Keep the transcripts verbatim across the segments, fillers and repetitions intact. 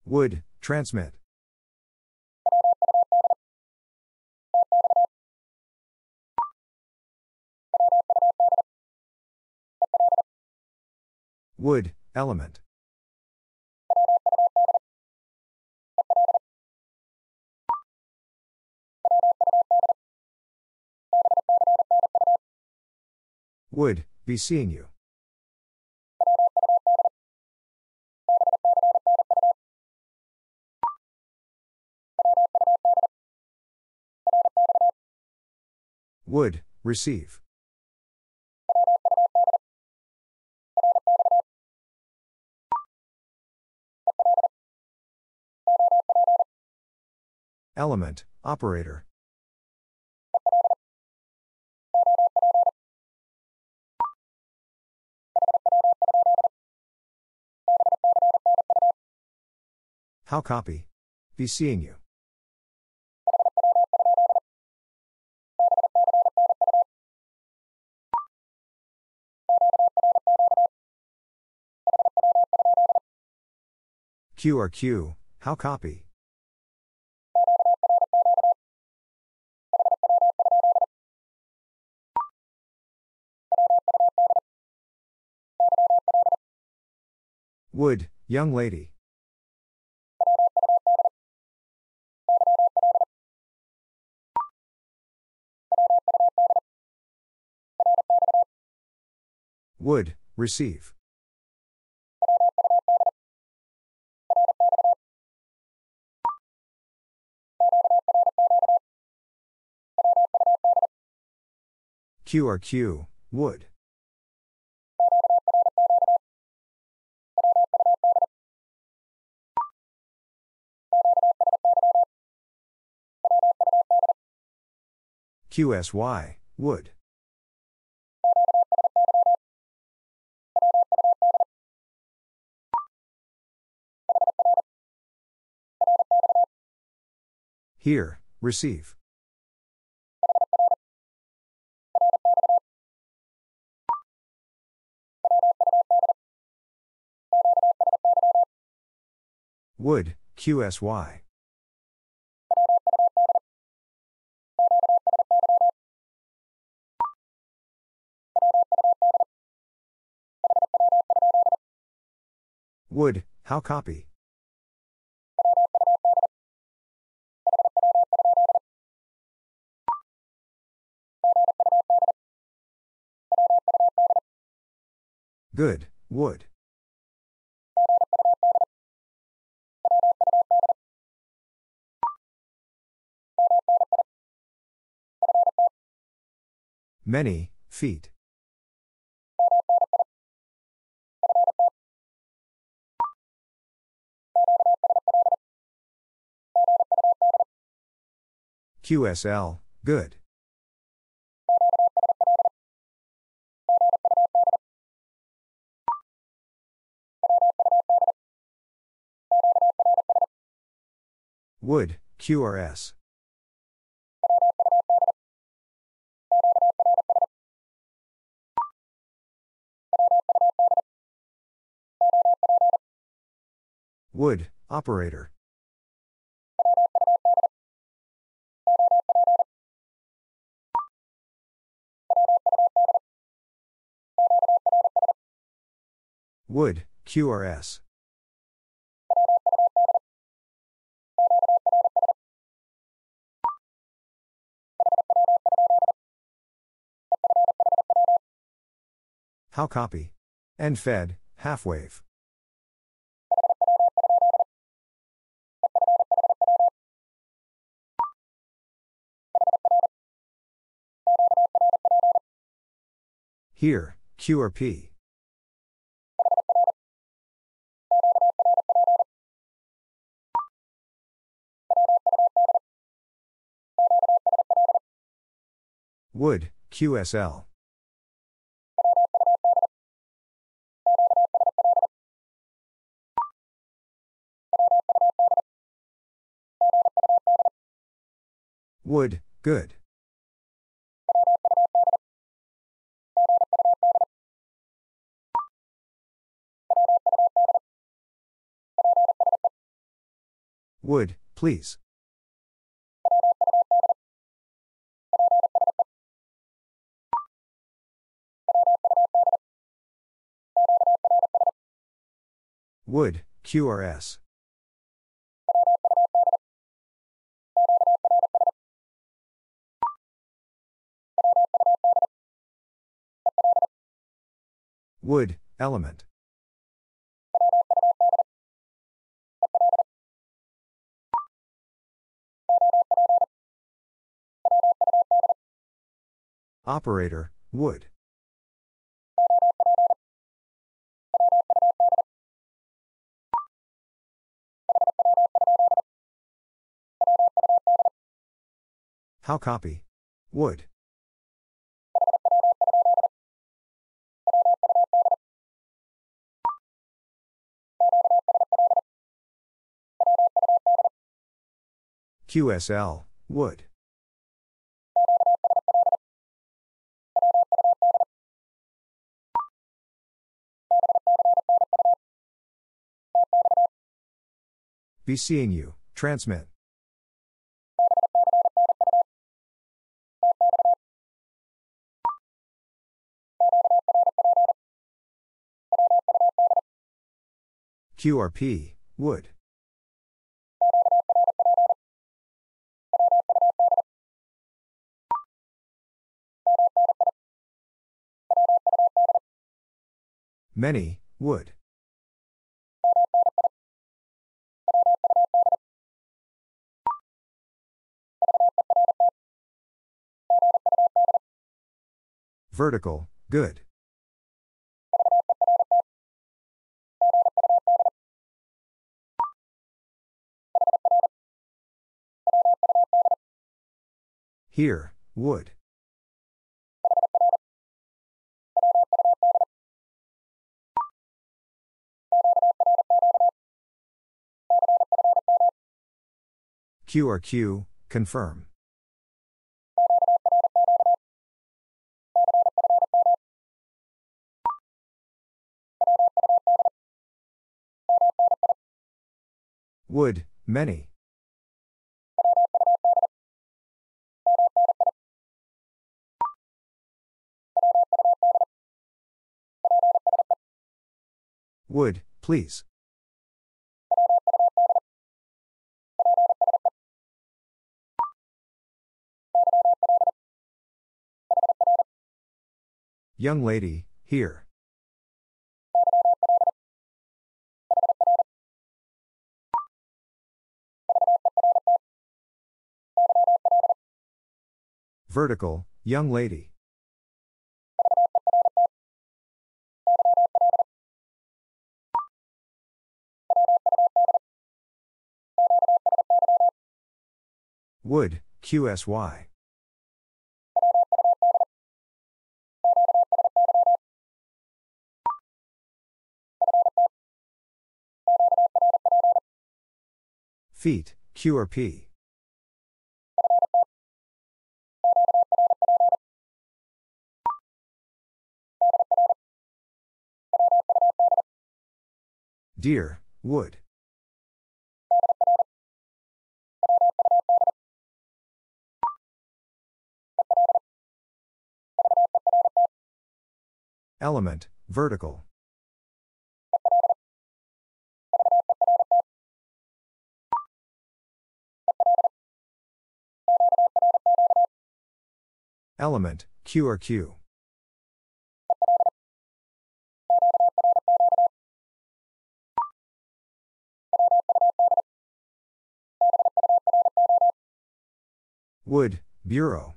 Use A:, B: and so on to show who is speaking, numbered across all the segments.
A: Would, transmit. Would, element. Would, be seeing you. Would, receive. Element, operator. How copy? Be seeing you. Q R Q, how copy? Would, young lady. Would, receive. Q R Q, would. Q S Y, would. Here, receive. Would, Q S Y. Would, how copy? Good, would. Many, feet. Q S L, good. Would, Q R S. Would, operator. Would, Q R S. How copy? End fed, half wave. Here, Q R P. Would, Q S L. Would, good. Would, please. Would, Q R S. Would, element. Operator, would. How copy? Would. Q S L, would. Be seeing you, transmit. Q R P, would. Many, would. Vertical, good. Here, would. Q R Q, confirm. Would, many. Would, please. Young lady, here. Vertical, young lady. Would, Q S Y. Feet, Q R P. Dear, would. Element, vertical. Element, Q R Q. Would, bureau.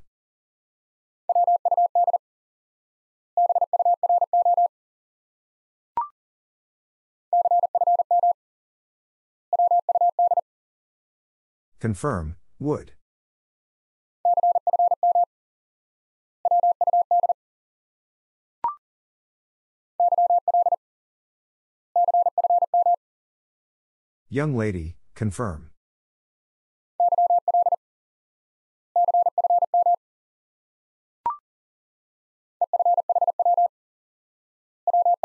A: Confirm, would. Young lady, confirm.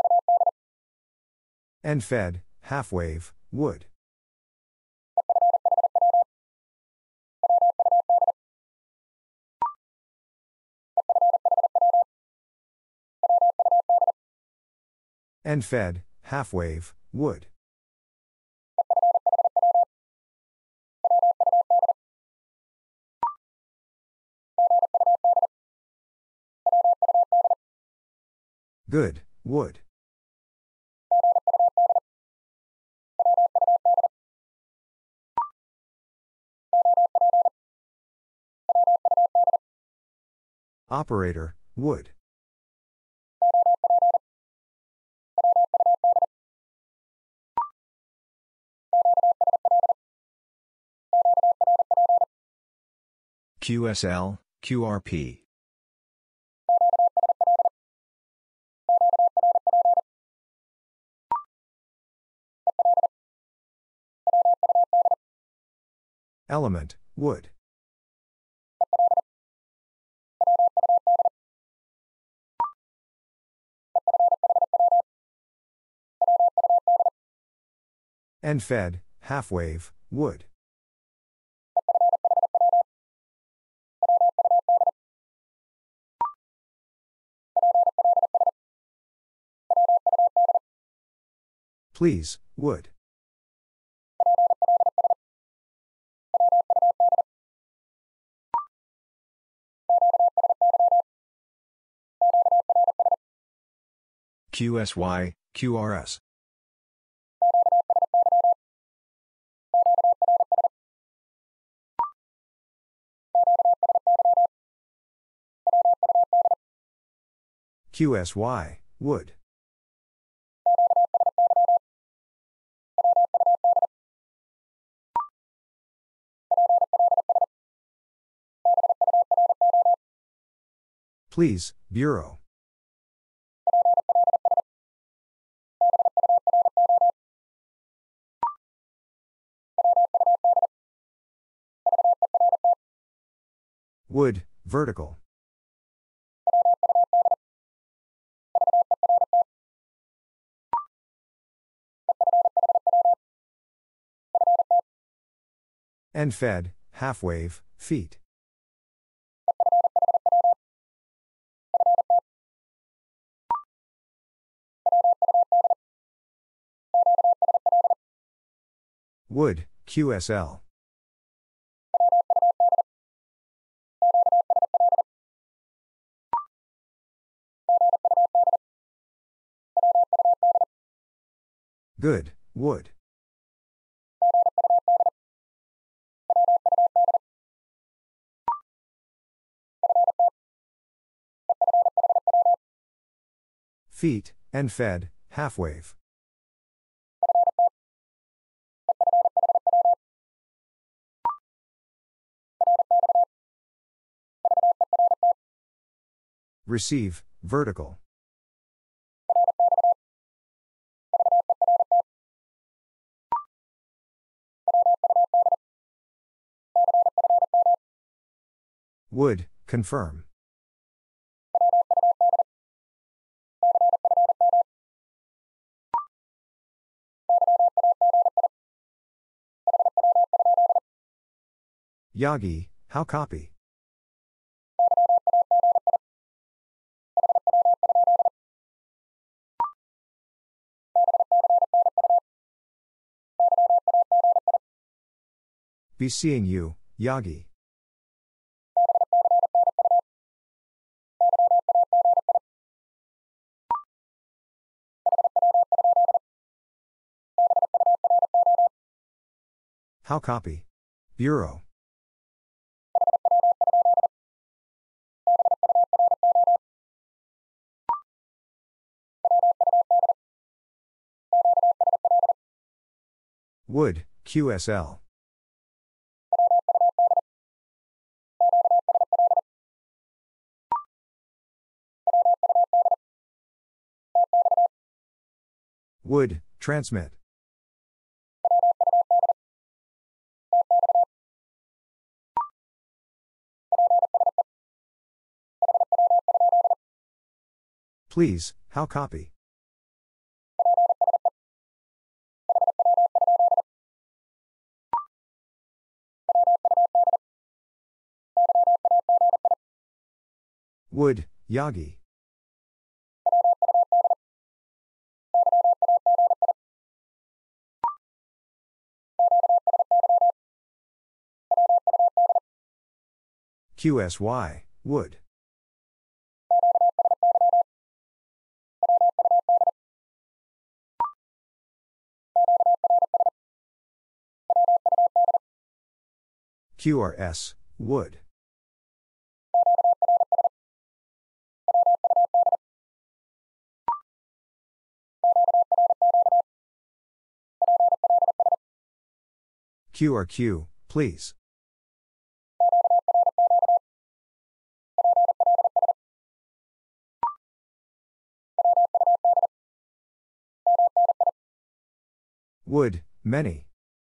A: End fed, half wave, would. End fed, half wave, wood. Good, wood. Operator, wood. Q S L, Q R P. Element, wood. End fed, half wave, wood. Please, would. Q S Y, Q R S. Q S Y, wood. Please, Bureau. Wood, vertical. End fed, half wave, feet. Wood, Q S L. Good, wood. Feet, end fed, half wave. Receive, vertical. Would, confirm. Yagi, how copy? Be seeing you, Yagi. How copy? Bureau. Wood, Q S L. Would, transmit. Please, how copy? Would, Yagi. Q S Y, would. Q R S, would. Q R Q, please. Would, many.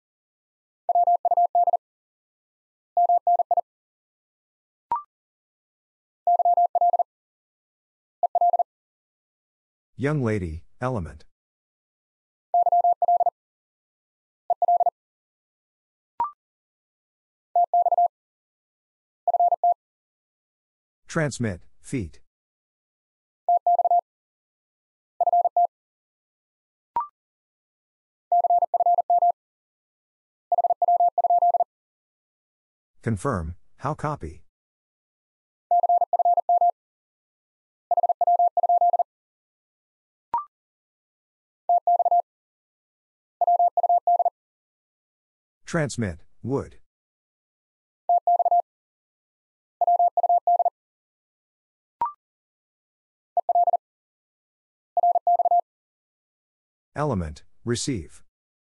A: Young lady, element. Transmit, feet. Confirm, how copy. Transmit, would. Element, receive.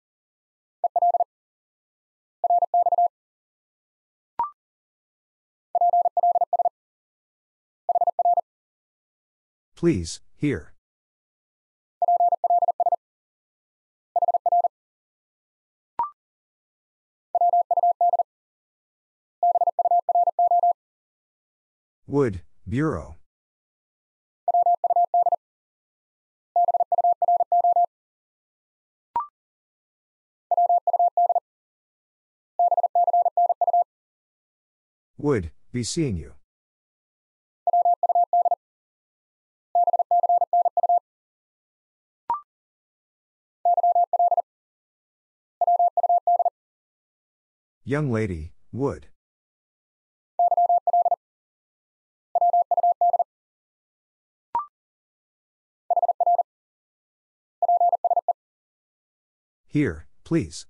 A: Please, here. Would, bureau. Would, be seeing you. Young lady, would. Here, please.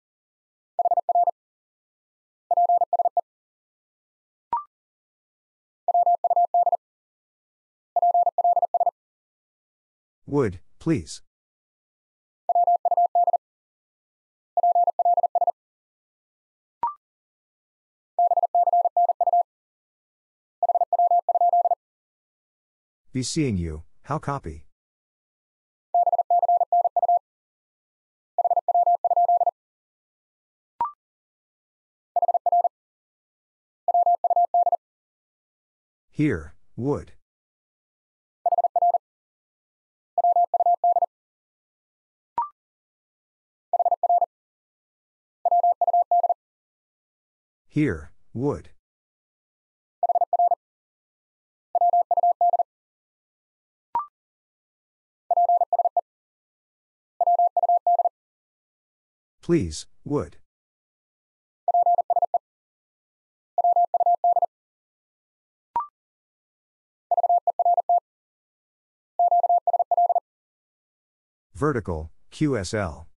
A: Would, please. Be seeing you, how copy. Here, would. Here, would. Please, would. Vertical, Q S L.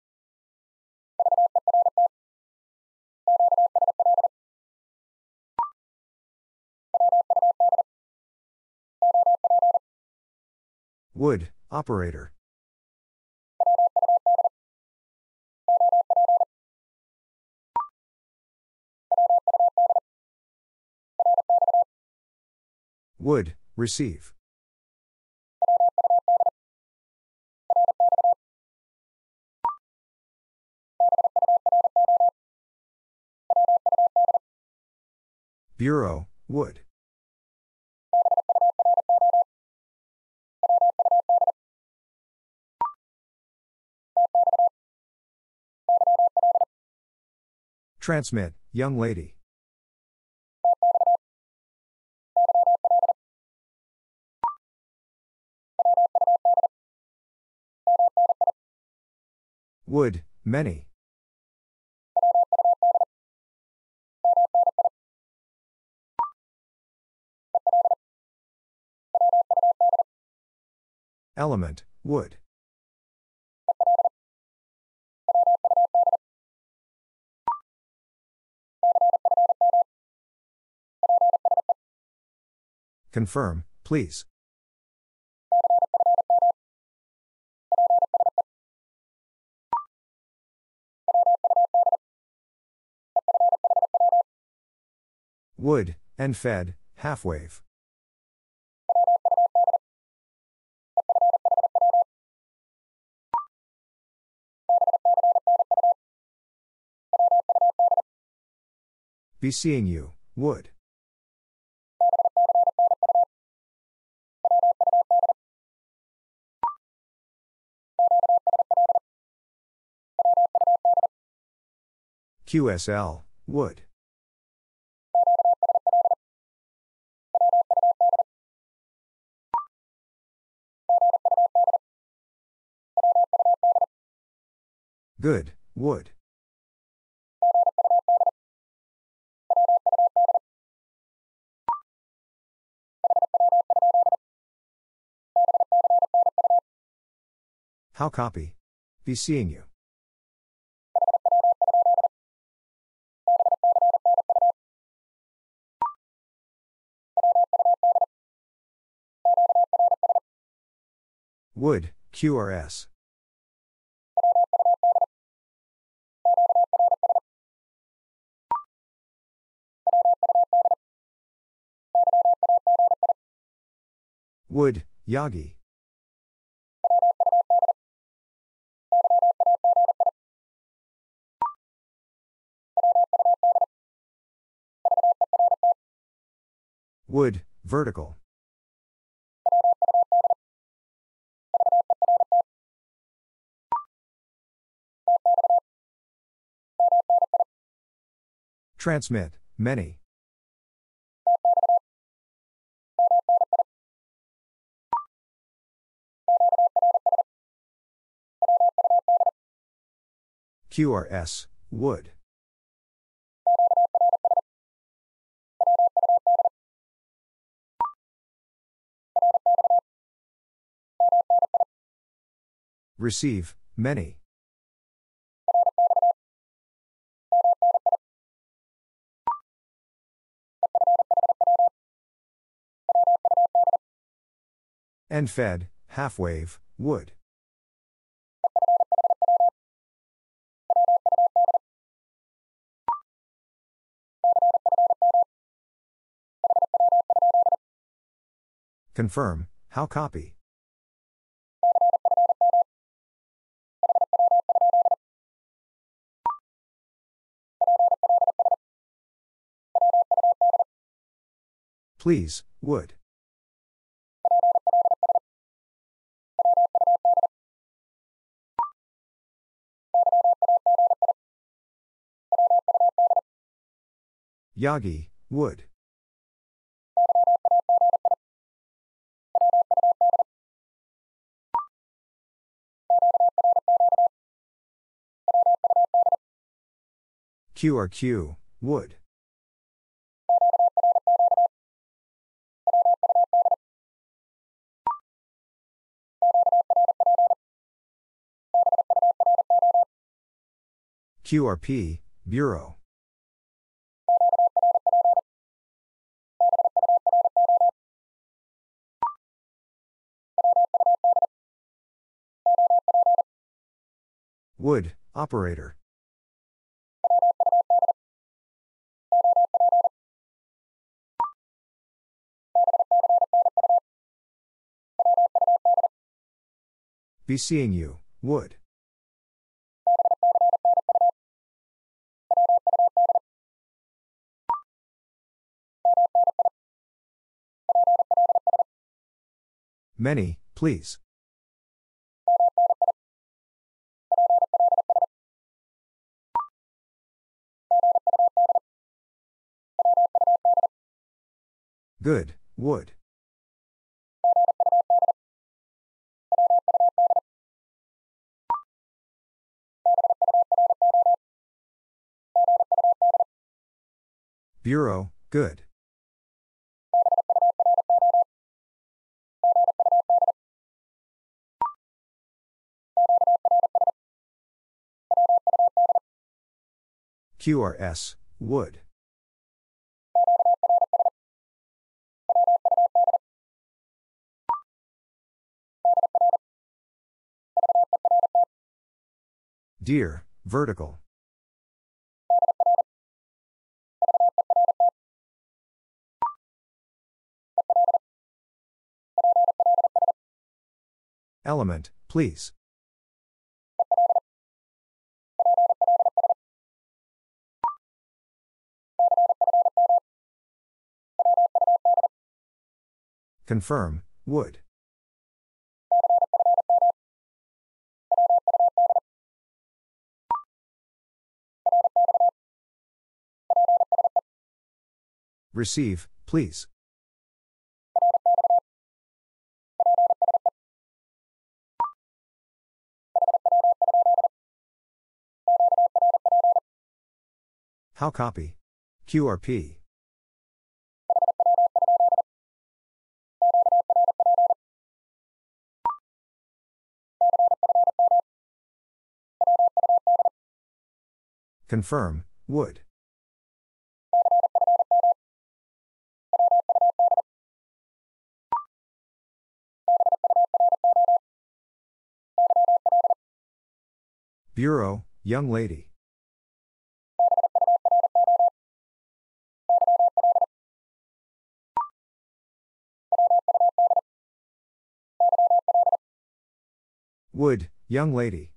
A: Would, operator. Would, receive. Bureau, would. Transmit, young lady. Would, many. Element, wood. Confirm, please. Wood, and fed, half wave. Be seeing you, wood. Q S L, wood. Good, wood. How copy? Be seeing you. Wood, Q R S. Wood, Yagi. Wood, vertical. Transmit, many. Q R S, wood. Receive, many. And fed, half wave, wood. Confirm, how copy? Please, would. Yagi, would. Q R Q, would. Q R P, Bureau. Wood, operator. Be seeing you, would. Many, please. Good, would. Bureau, good. Q R S, wood. Deer, vertical. Element, please. Confirm, would. Receive, please. How copy? Q R P. Confirm, would. Bureau, young lady. Would, young lady.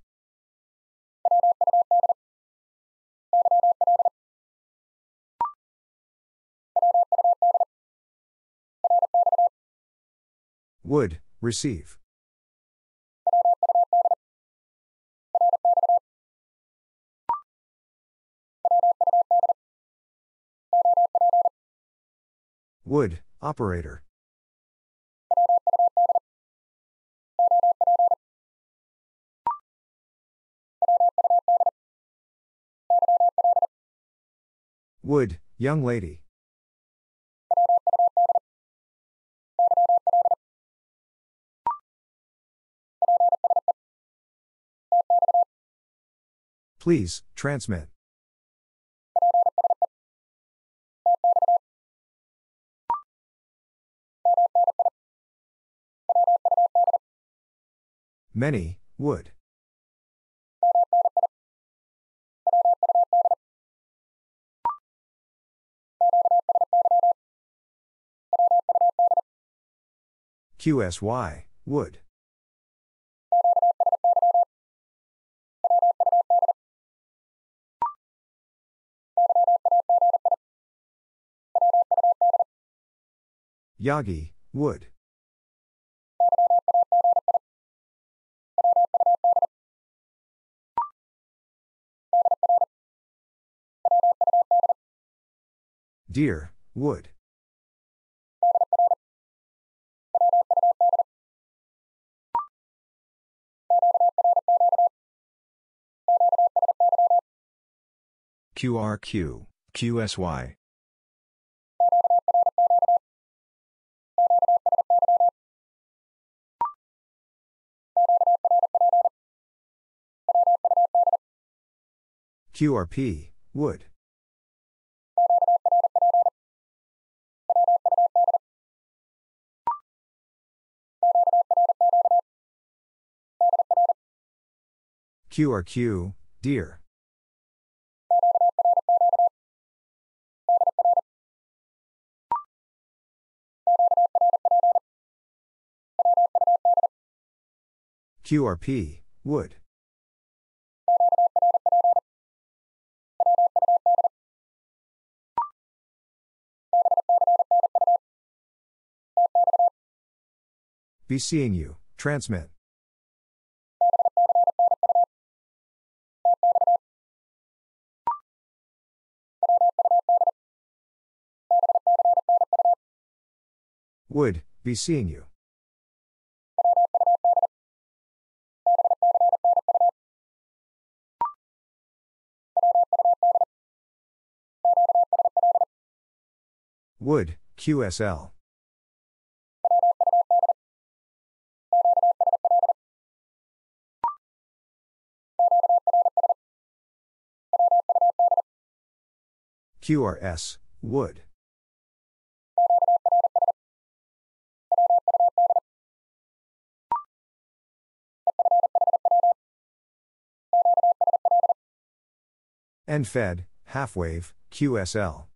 A: Would, receive. Would, operator. Would, young lady. Please, transmit. Many, would. Q S Y, would. Yagi, would. Dear, would. Q R Q, Q S Y. Q R P, would. Q R Q, dear. Q R P, would. Be seeing you, transmit. Would, be seeing you. Would, Q S L. Q R S, W U D. N Fed, half wave, Q S L.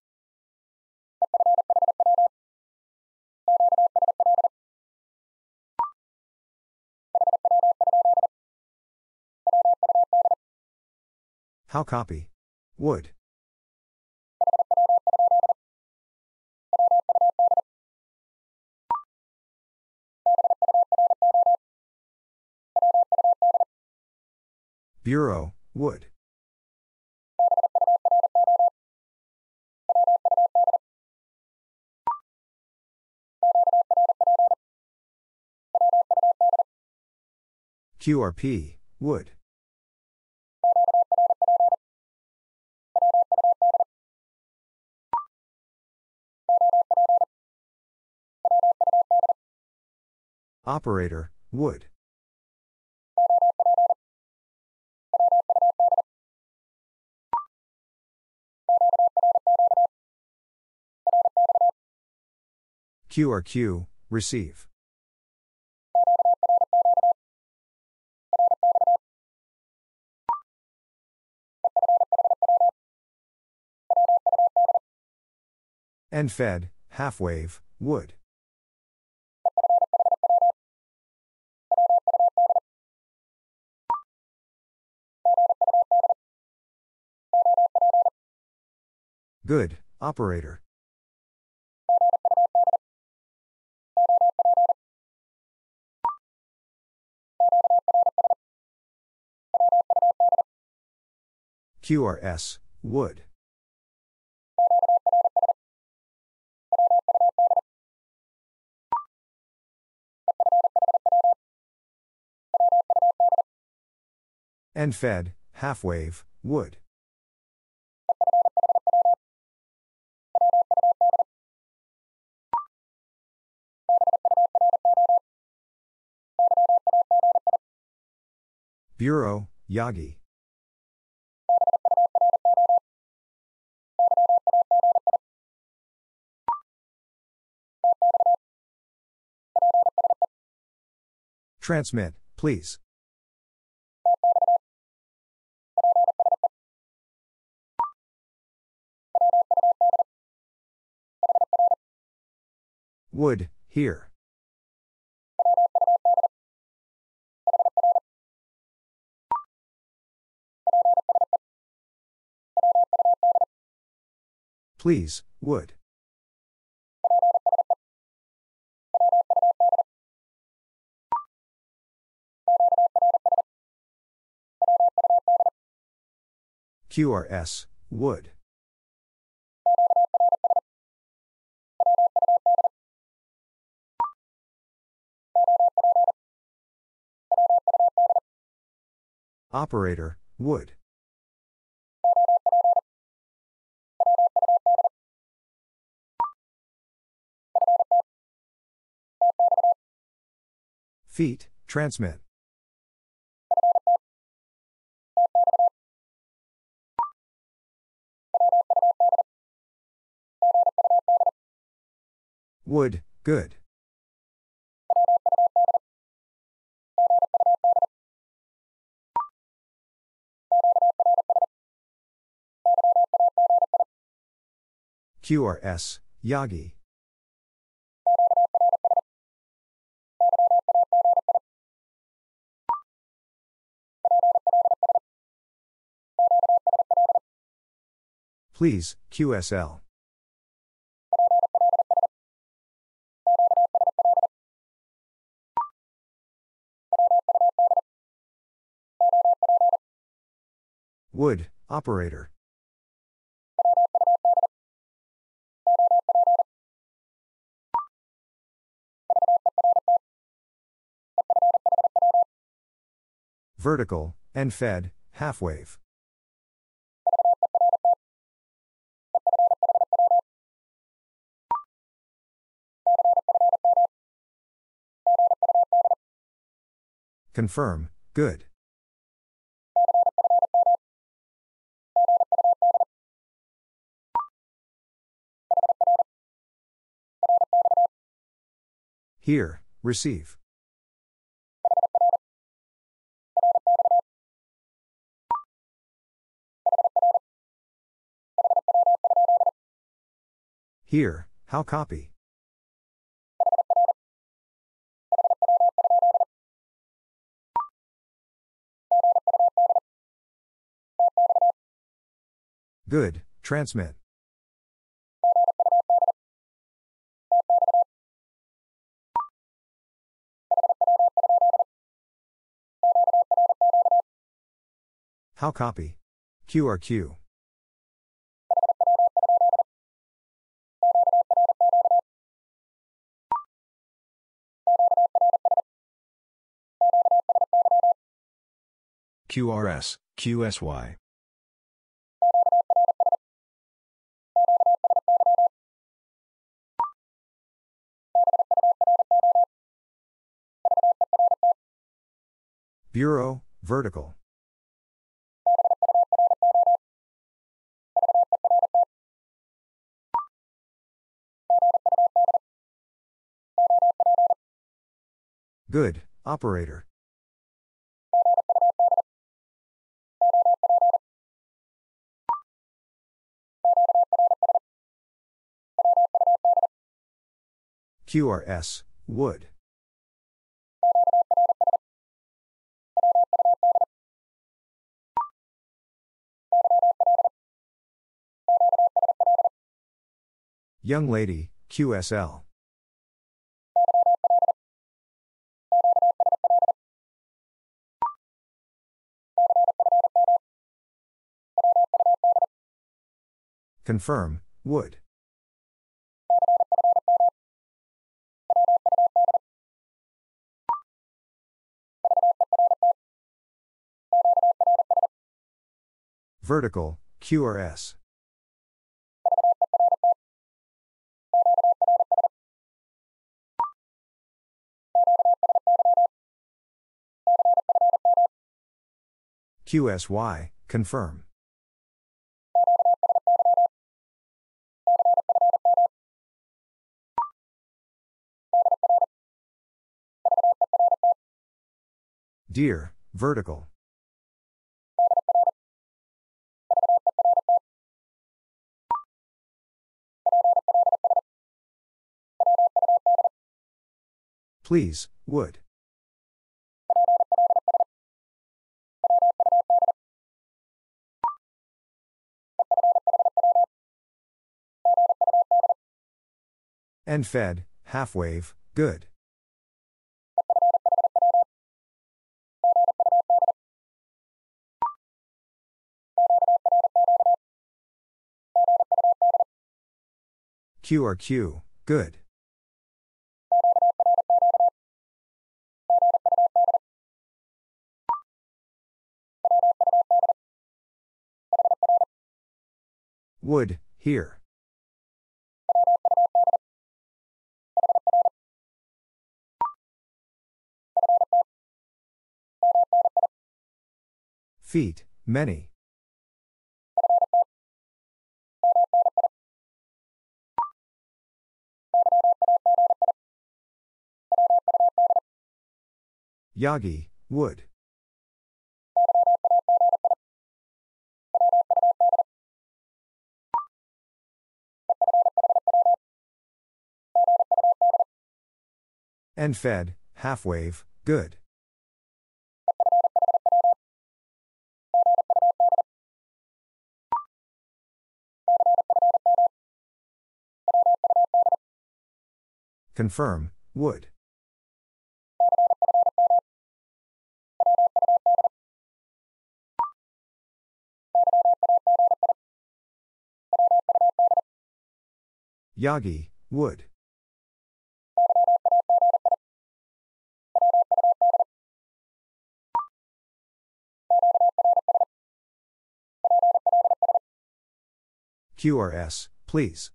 A: How copy? W U D. Bureau, W U D. Q R P, W U D. Operator, W U D. Q R Q, receive. N Fed, half wave, W U D. Good, operator. Q R S, W U D. N Fed, half wave, W U D. Bureau, Yagi. Transmit, please. W U D, here. Please, W U D. Q R S, W U D. Operator, W U D. Feet, transmit. W U D, good. Q R S, Yagi. Please, Q S L. W U D, operator. Vertical, N Fed, half wave. Confirm, good. Here, receive. Here, how copy? Good, transmit. How copy? Q R Q. Q R S, Q S Y. Bureau, vertical. Good, operator. Q R S, would. Young lady, Q S L. Confirm, would. Vertical, Q R S. Q S Y, confirm. Dear, vertical. Please, would. And fed, half wave, good. Q R Q, good. Would, here. Feet, many. Yagi, would. And fed, half wave, good. Confirm, would. Yagi, would. Q R S, please.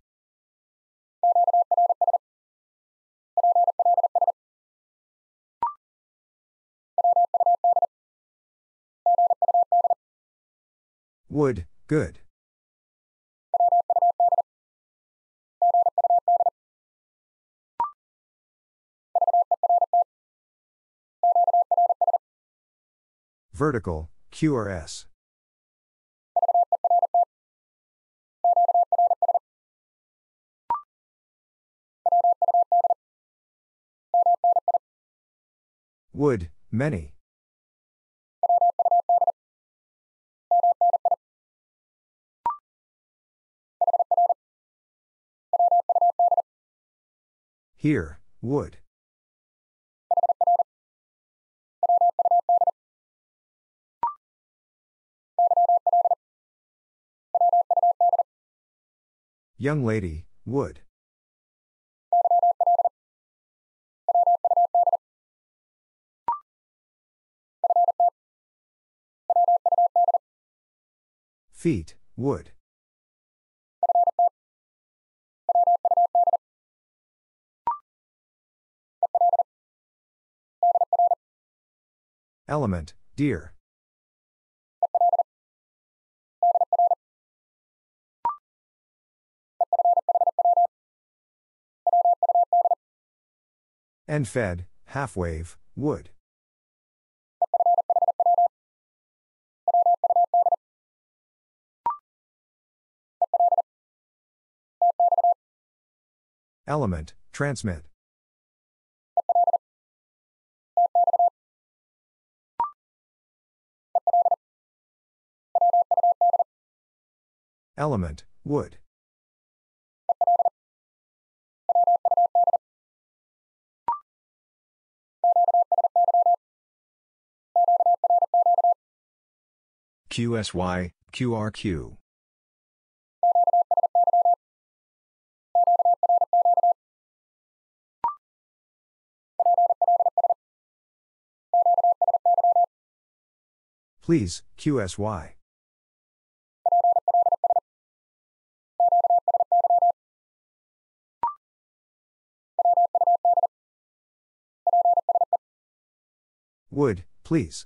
A: Would, good. Vertical, Q R S. Would, many. Here, would. Young lady, would. Feet, would. Element, dear. And fed, half wave, would. Element, transmit. Element, would. Q S Y, Q R Q. Please, Q S Y. Would, please.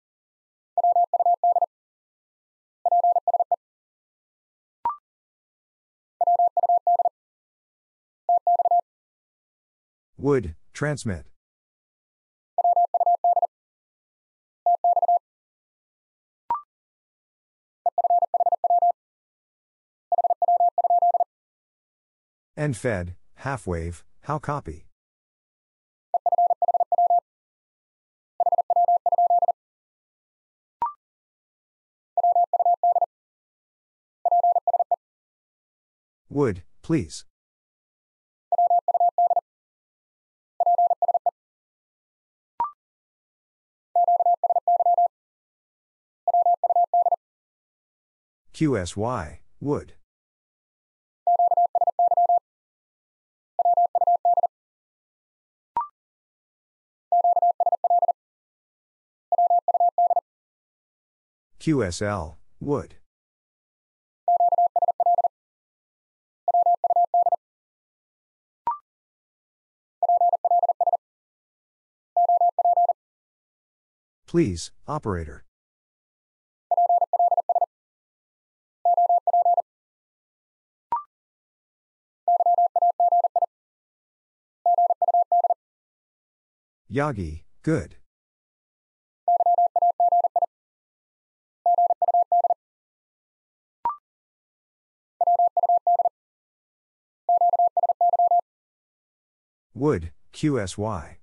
A: Would, transmit. And fed, half wave, how copy. Would, please. Q S Y, would. Q S L, would. Please, operator. Yagi, good. Would, Q S Y.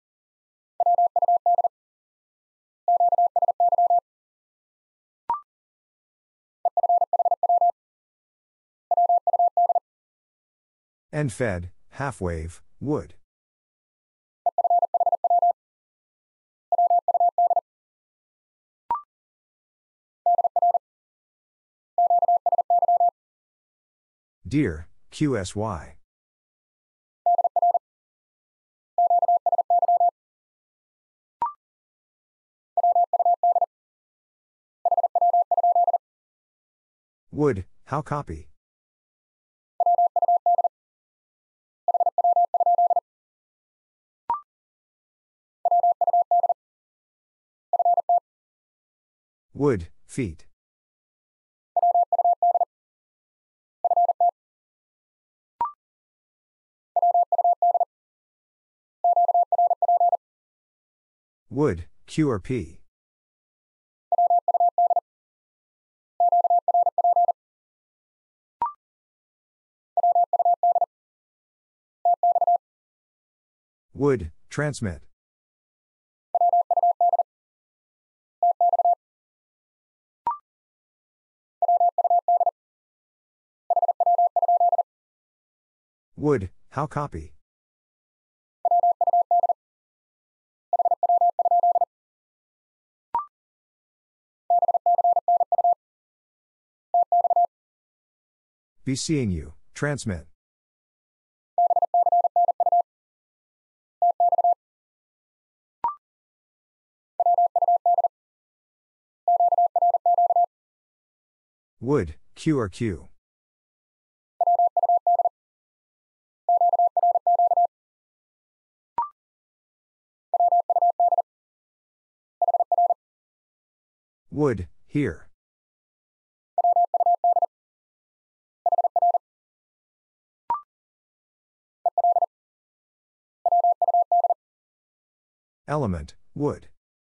A: And fed, half wave, would. Dear, Q S Y. Would, how copy. Would, feet. Would, Q or P. W U D, transmit. W U D, how copy? Be seeing you, transmit. W U D, Q or Q. Would, here. Element, would.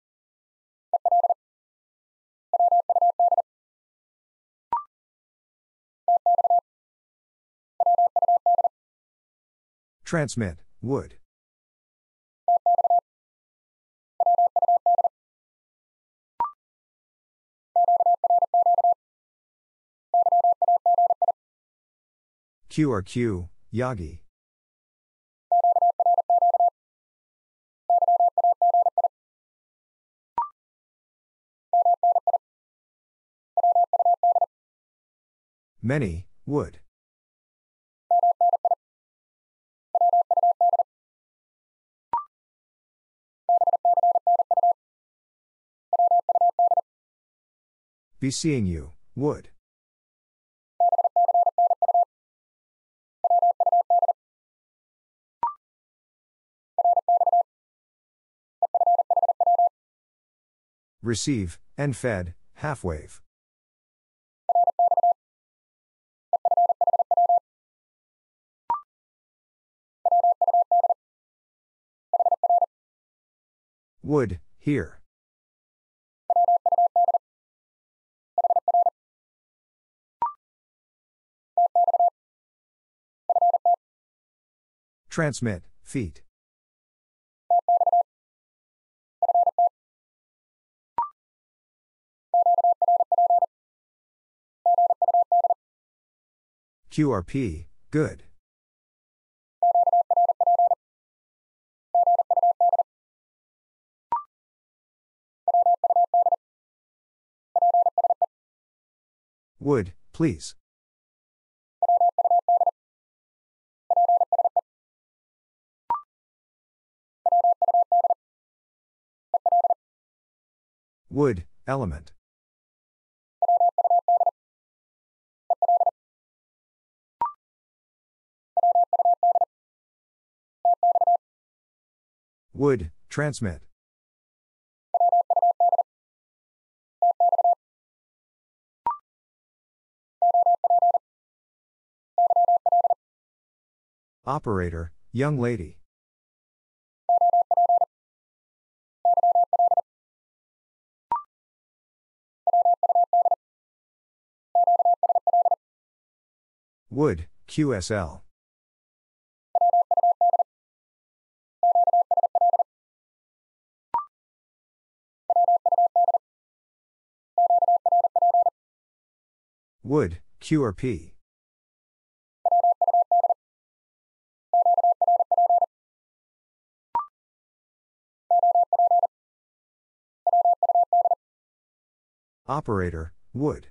A: Transmit, would. Q or Q, Yagi. Many, would. Be seeing you, would. Receive, and fed, half wave. Would, here. Transmit, feet. Q R P, good. Would, please. Would, element. Would, transmit. Operator, young lady. Would, Q S L. Would, Q or P. Operator, would.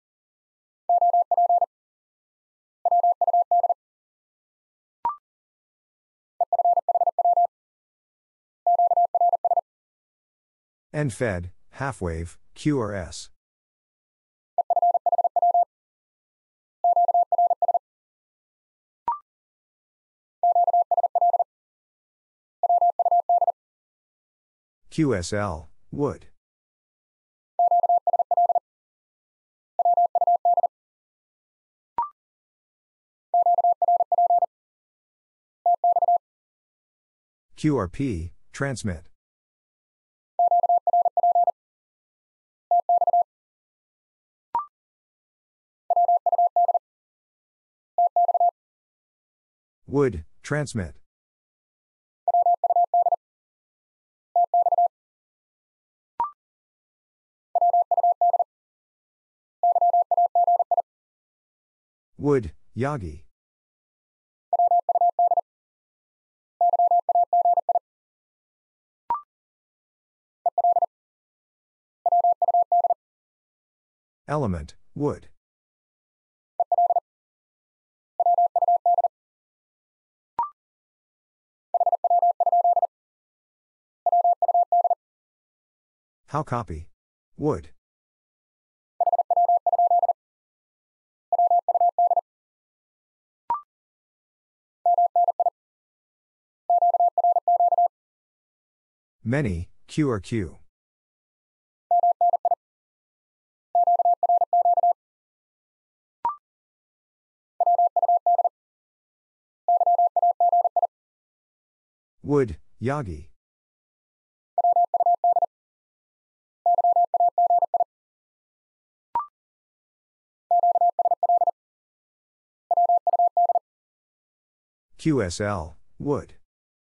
A: And fed, half wave, Q or S. Q S L, would. Q R P, transmit. W U D, transmit. W U D, Yagi. Element, wood. How copy? Wood. Many, Q or Q. Wood, Yagi. Q S L, wood.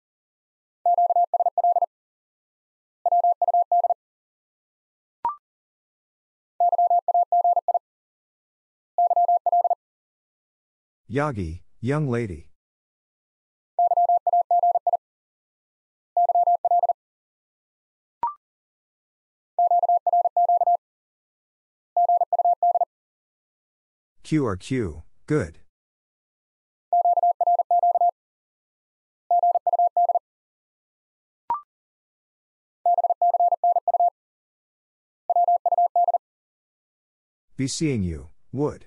A: Yagi, young lady. Q or Q, good. Be seeing you, would.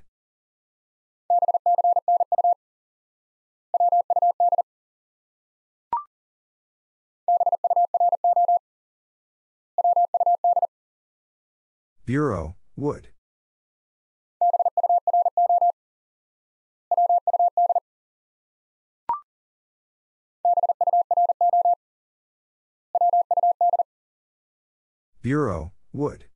A: Bureau, would. Bureau, would.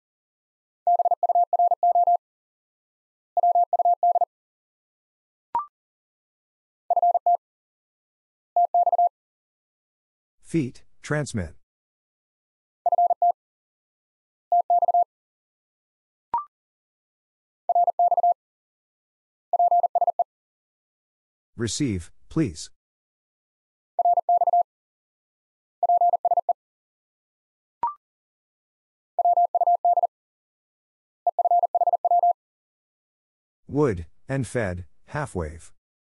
A: Feet, transmit. Receive, please. Wood, and fed, half wave.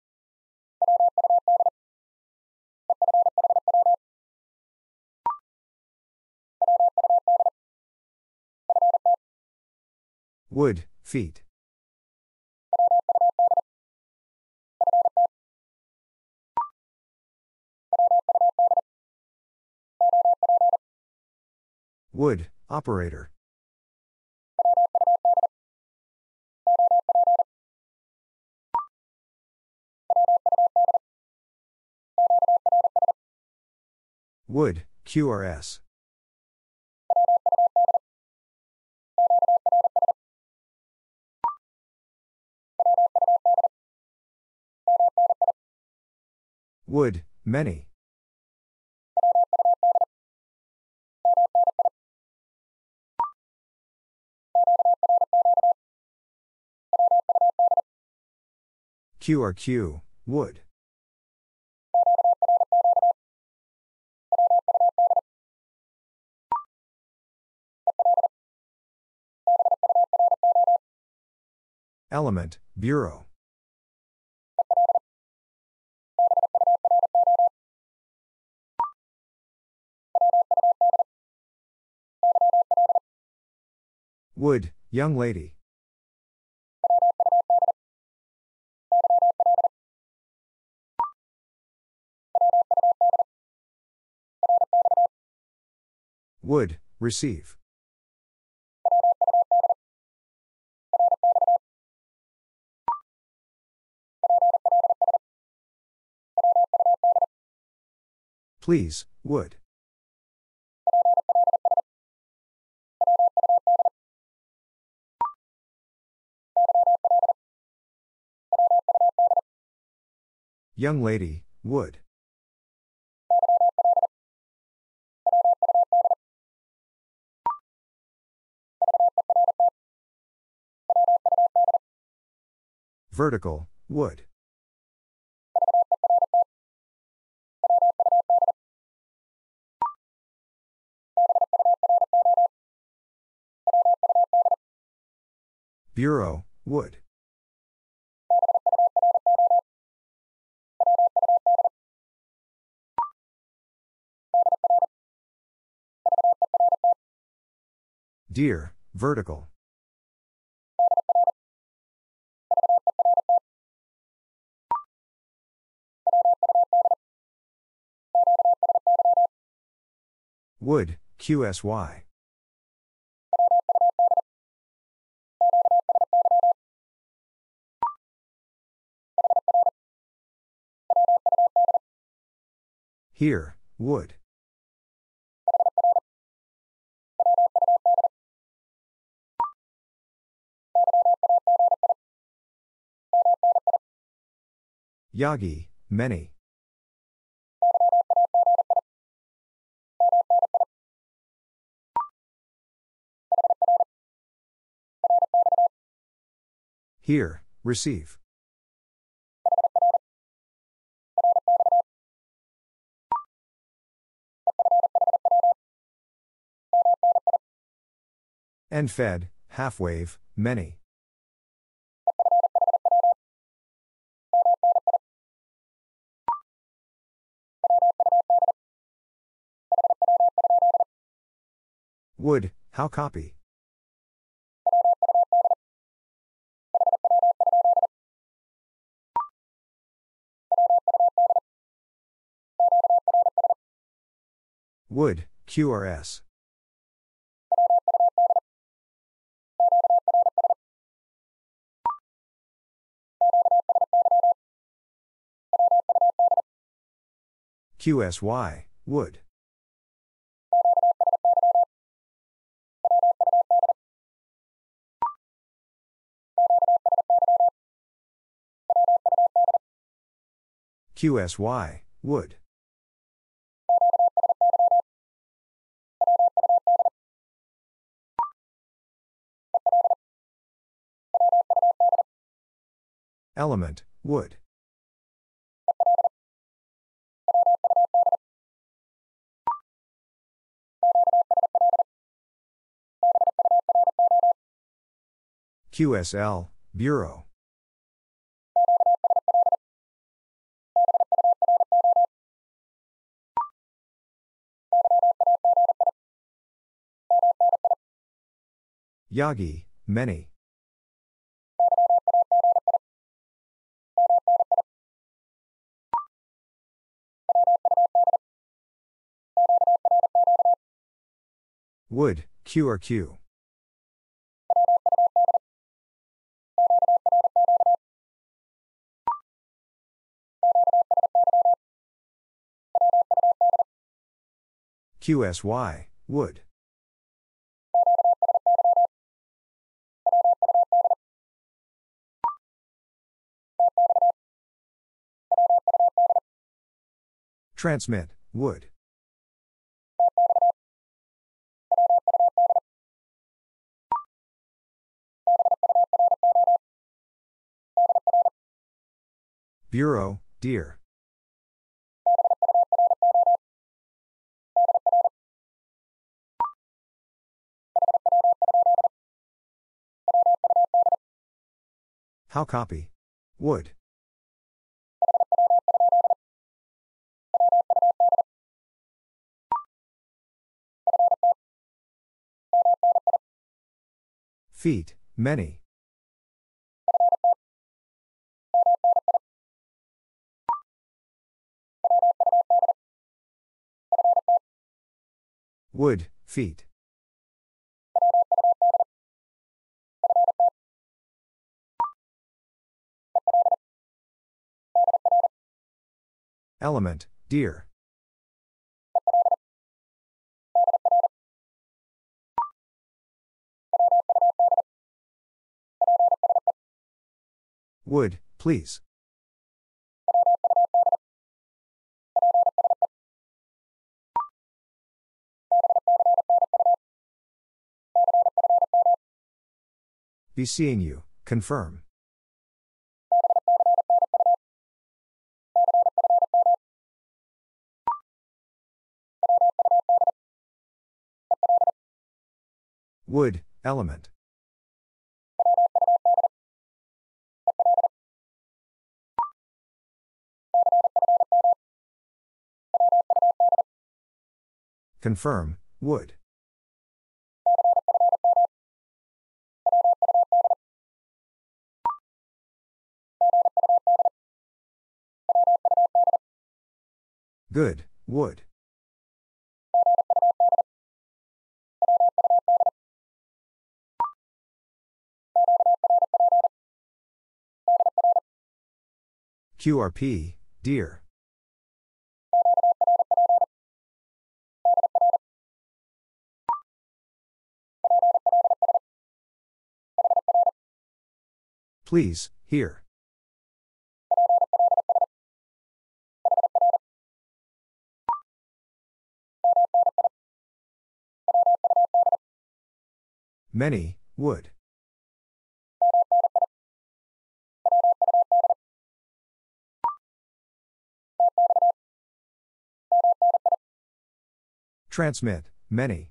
A: Wood, feet. Wood, operator. Wood, Q R S. Wood, many. Q R Q, wood. Element, bureau. Wood, young lady. Would, receive. Please, would. Young lady, would. Vertical, would. Bureau, would. Deer, vertical. Would, Q S Y. Here, would. Yagi, many. Here, receive. And fed, half wave, many. Would, how copy? Would, Q R S. Q S Y, would. Q S Y, would. Element, would. Q S L, Bureau. Yagi, many. Would, Q R Q. Q S Y, would. Transmit, would. Bureau, dear. How copy? Would. Feet, many. Would, feet. Element, dear. Would, please. be seeing you, confirm. Would, element. Confirm, would. Good, would. Q R P, dear. Please, here. Many, would. Transmit, many.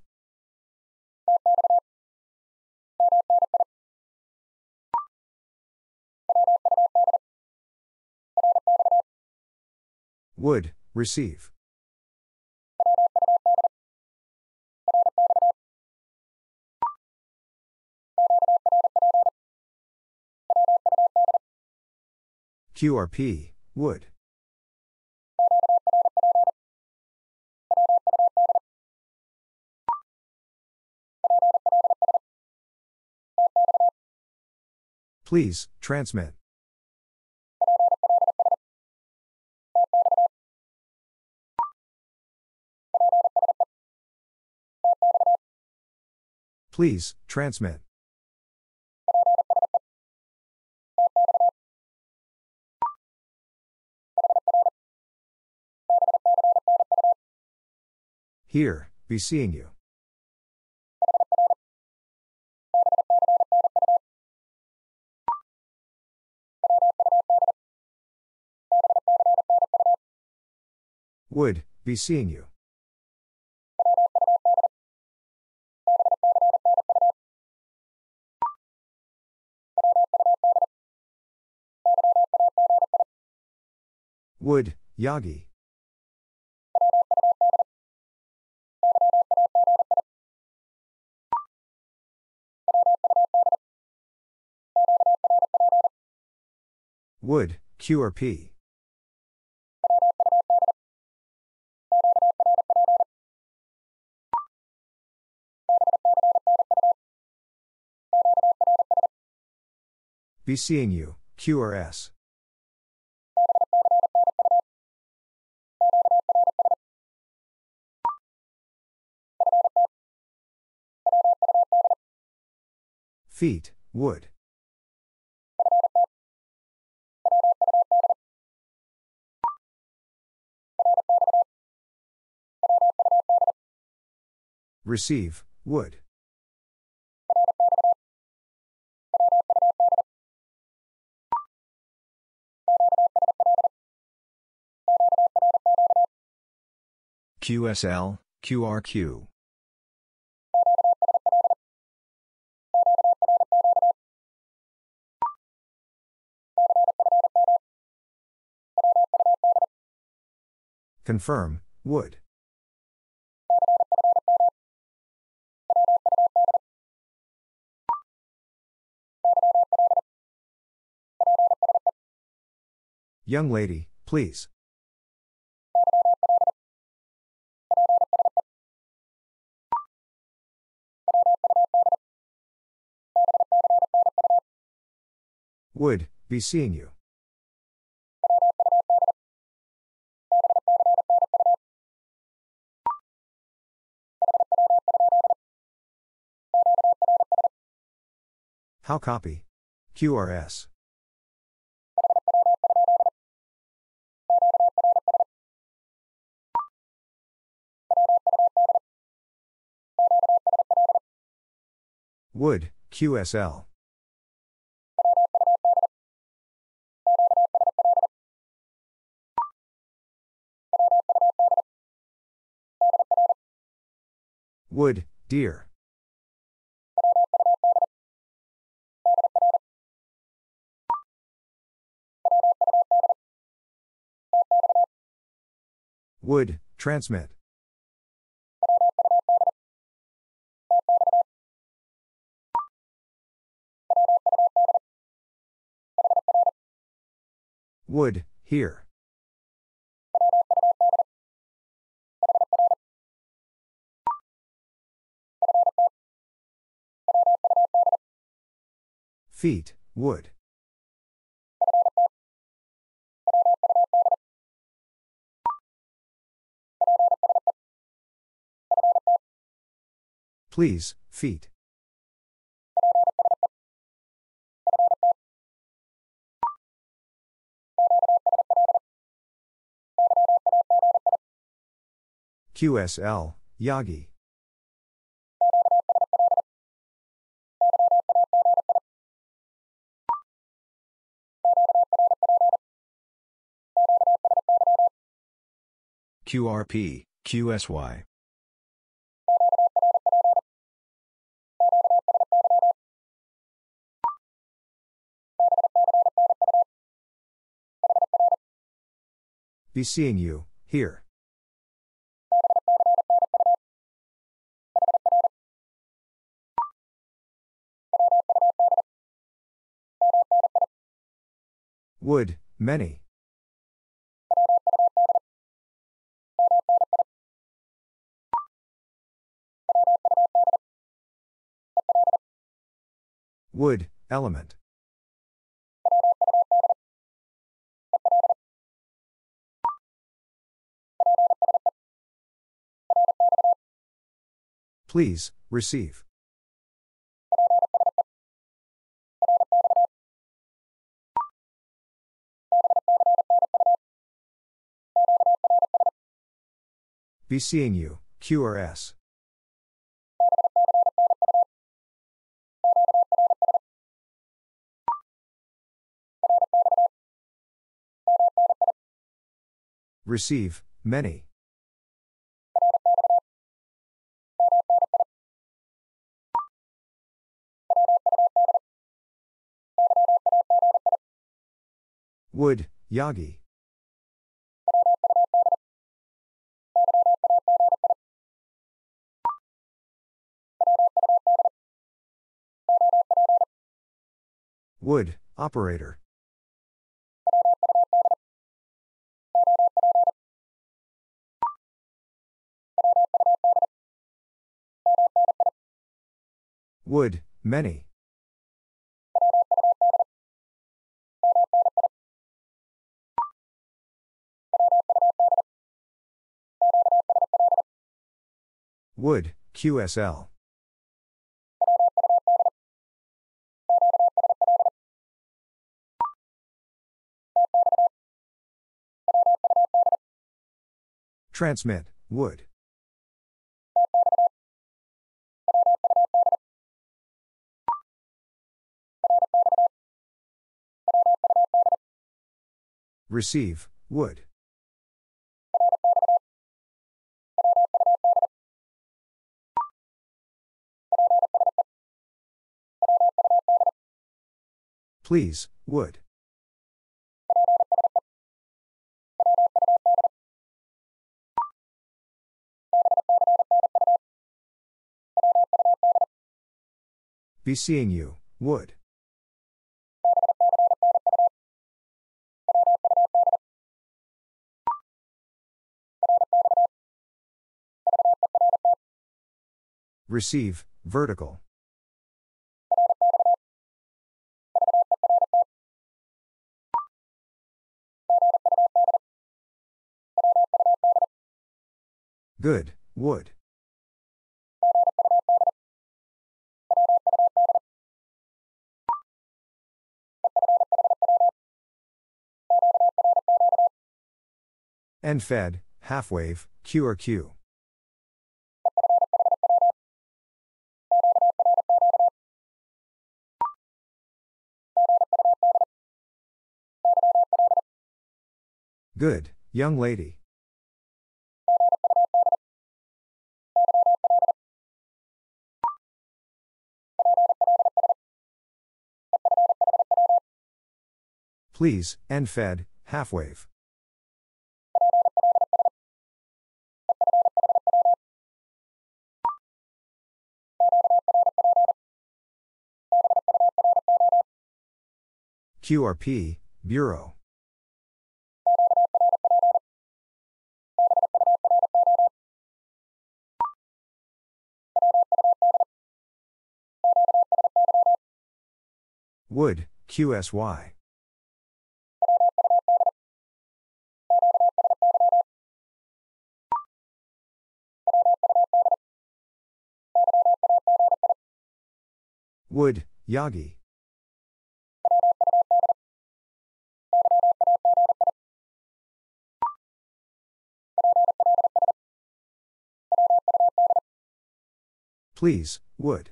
A: Would, receive. Q R P, would. Please, transmit. Please, transmit. Here, be seeing you. Would, be seeing you. Would, Yagi. Would, Q R P. Be seeing you, Q R S. Feet, would. Receive, would. Q S L, Q R Q. Confirm, would. Young lady, please. Would, be seeing you. How copy? Q R S. Would, Q S L. Wood, dear. Would, transmit. Would, here. Feet, would. Please, feet. Q S L, Yagi. Q R P, Q S Y. Be seeing you, here. Would, many. Would, element. Please, receive. Be seeing you, Q or S. Receive, many. Would, Yagi. Would, operator. Would, many. Would, Q S L. Transmit, would. Receive, would. Please, would. Be seeing you, would. Receive, vertical. Good, would. End fed, half wave, Q or Q. Good, young lady. Please, N Fed, half wave. Q R P, Bureau. W U D, Q S Y. W U D, Yagi. Please, would.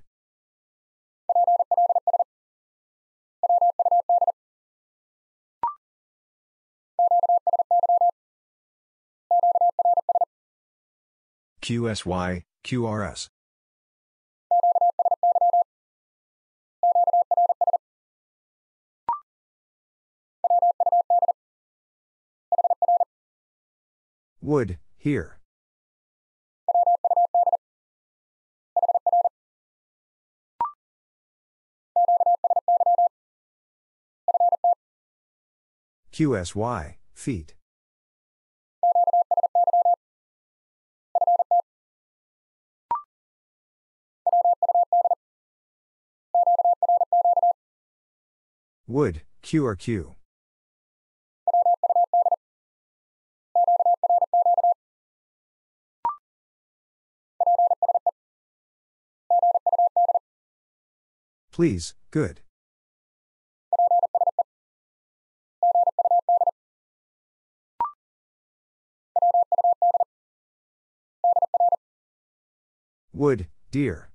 A: Q S Y, Q R S. Would, here. Q S Y, feet. Would, Q R Q. Please, good. Would, dear.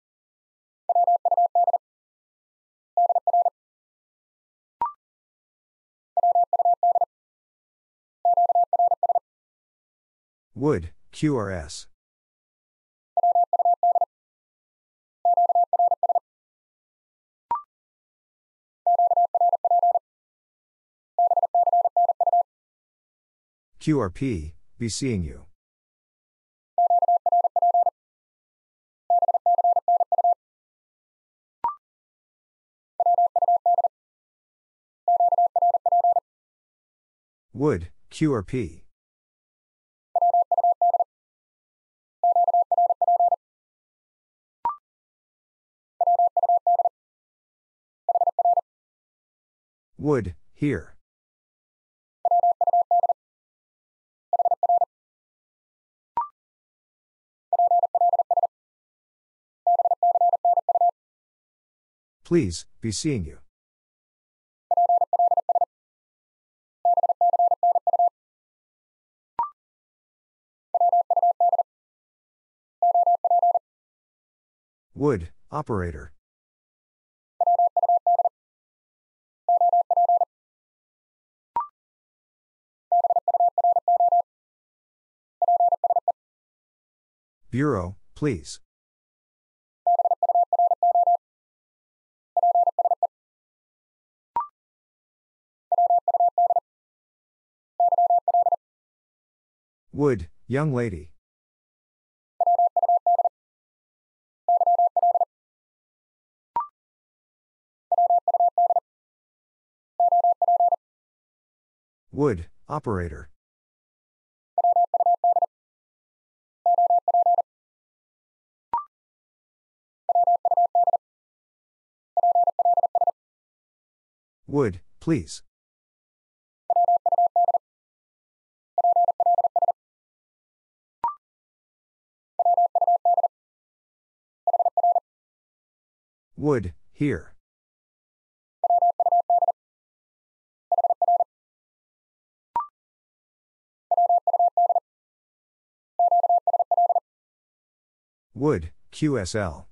A: Would, Q R S. Q R P, be seeing you. Would, Q R P. Would, here. Please, be seeing you. Would, operator. Bureau, please. Would, young lady. Would, operator. Would, please. Would, here. Would, Q S L.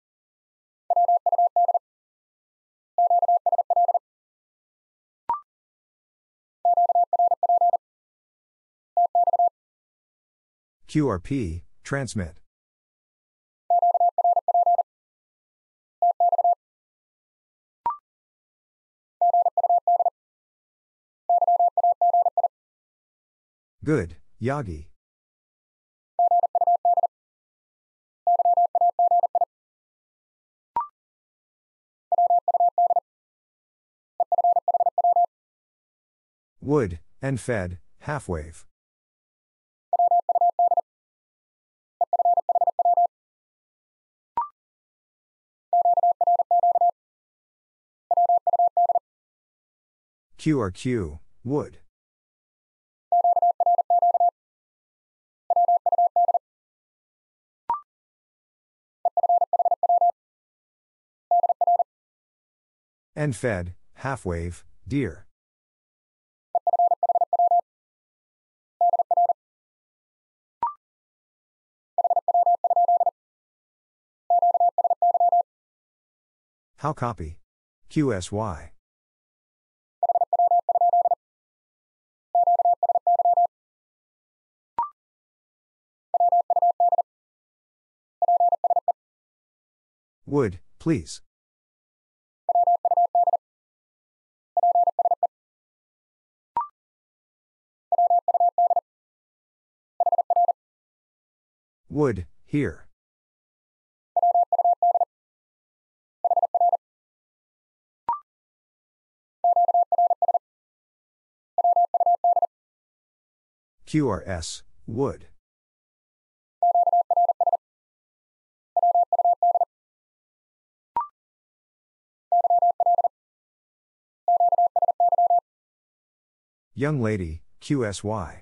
A: Q R P, transmit. Good, Yagi. Wood, and fed, half wave. Q R Q, wood. And fed, half wave, dear. How copy? Q S Y. Would, please. Would, here. Q R S, would. Young lady, Q S Y.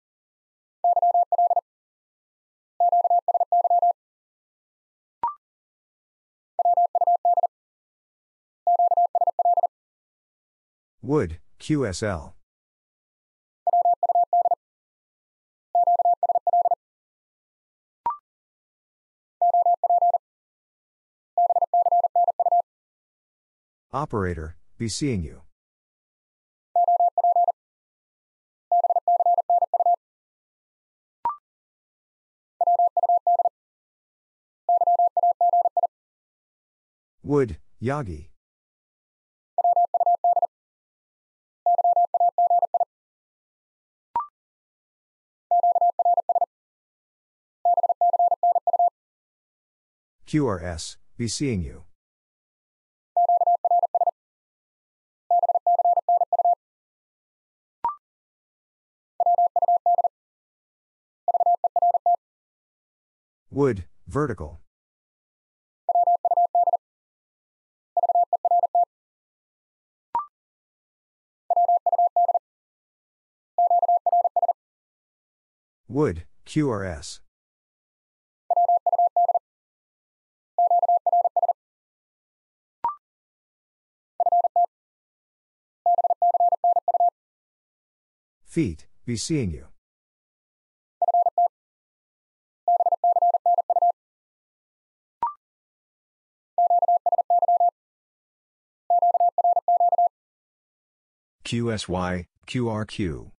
A: Would, Q S L. Operator, be seeing you. Would, Yagi. Q R S, be seeing you. Would, vertical. Would, Q R S. Feet, be seeing you. Q S Y, Q R Q.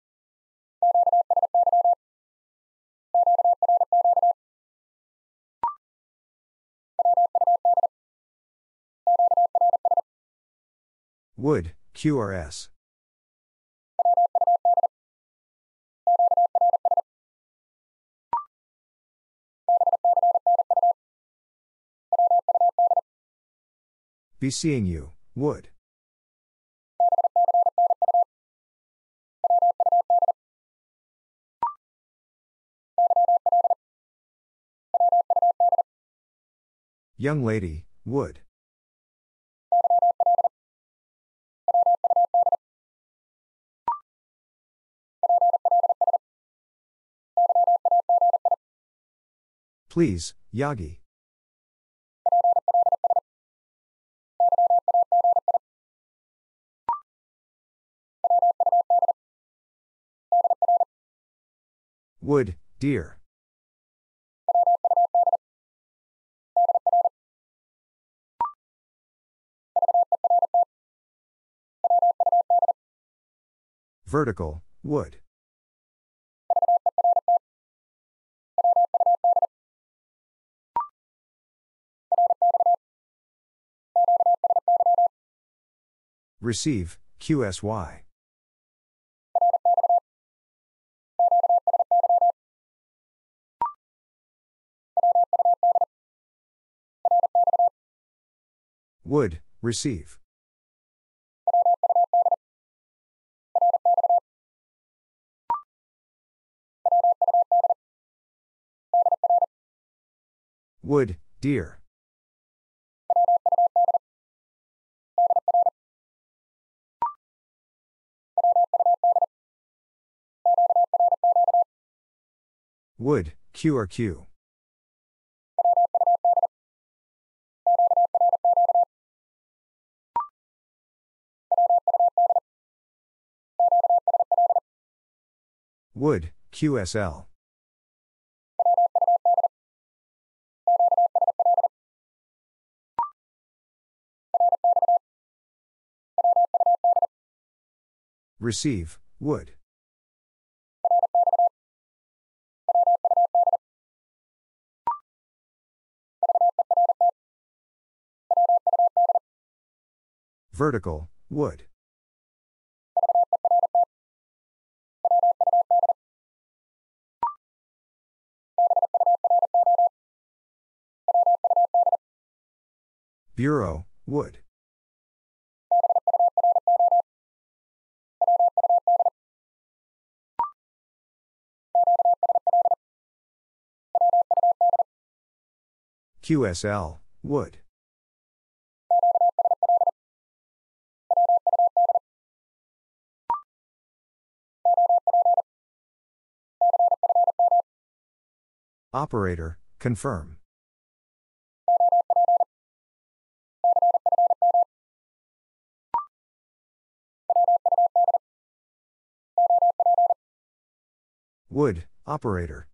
A: Would, Q R S. Be seeing you, would. Young lady, would. Please, Yagi. Would, dear. Vertical, would. Receive, Q S Y. Would, receive. Would, dear. Would, Q or Q. Would, Q S L. Receive, would. Vertical, would. Bureau, would. Q S L, would. Operator, confirm. Would, operator.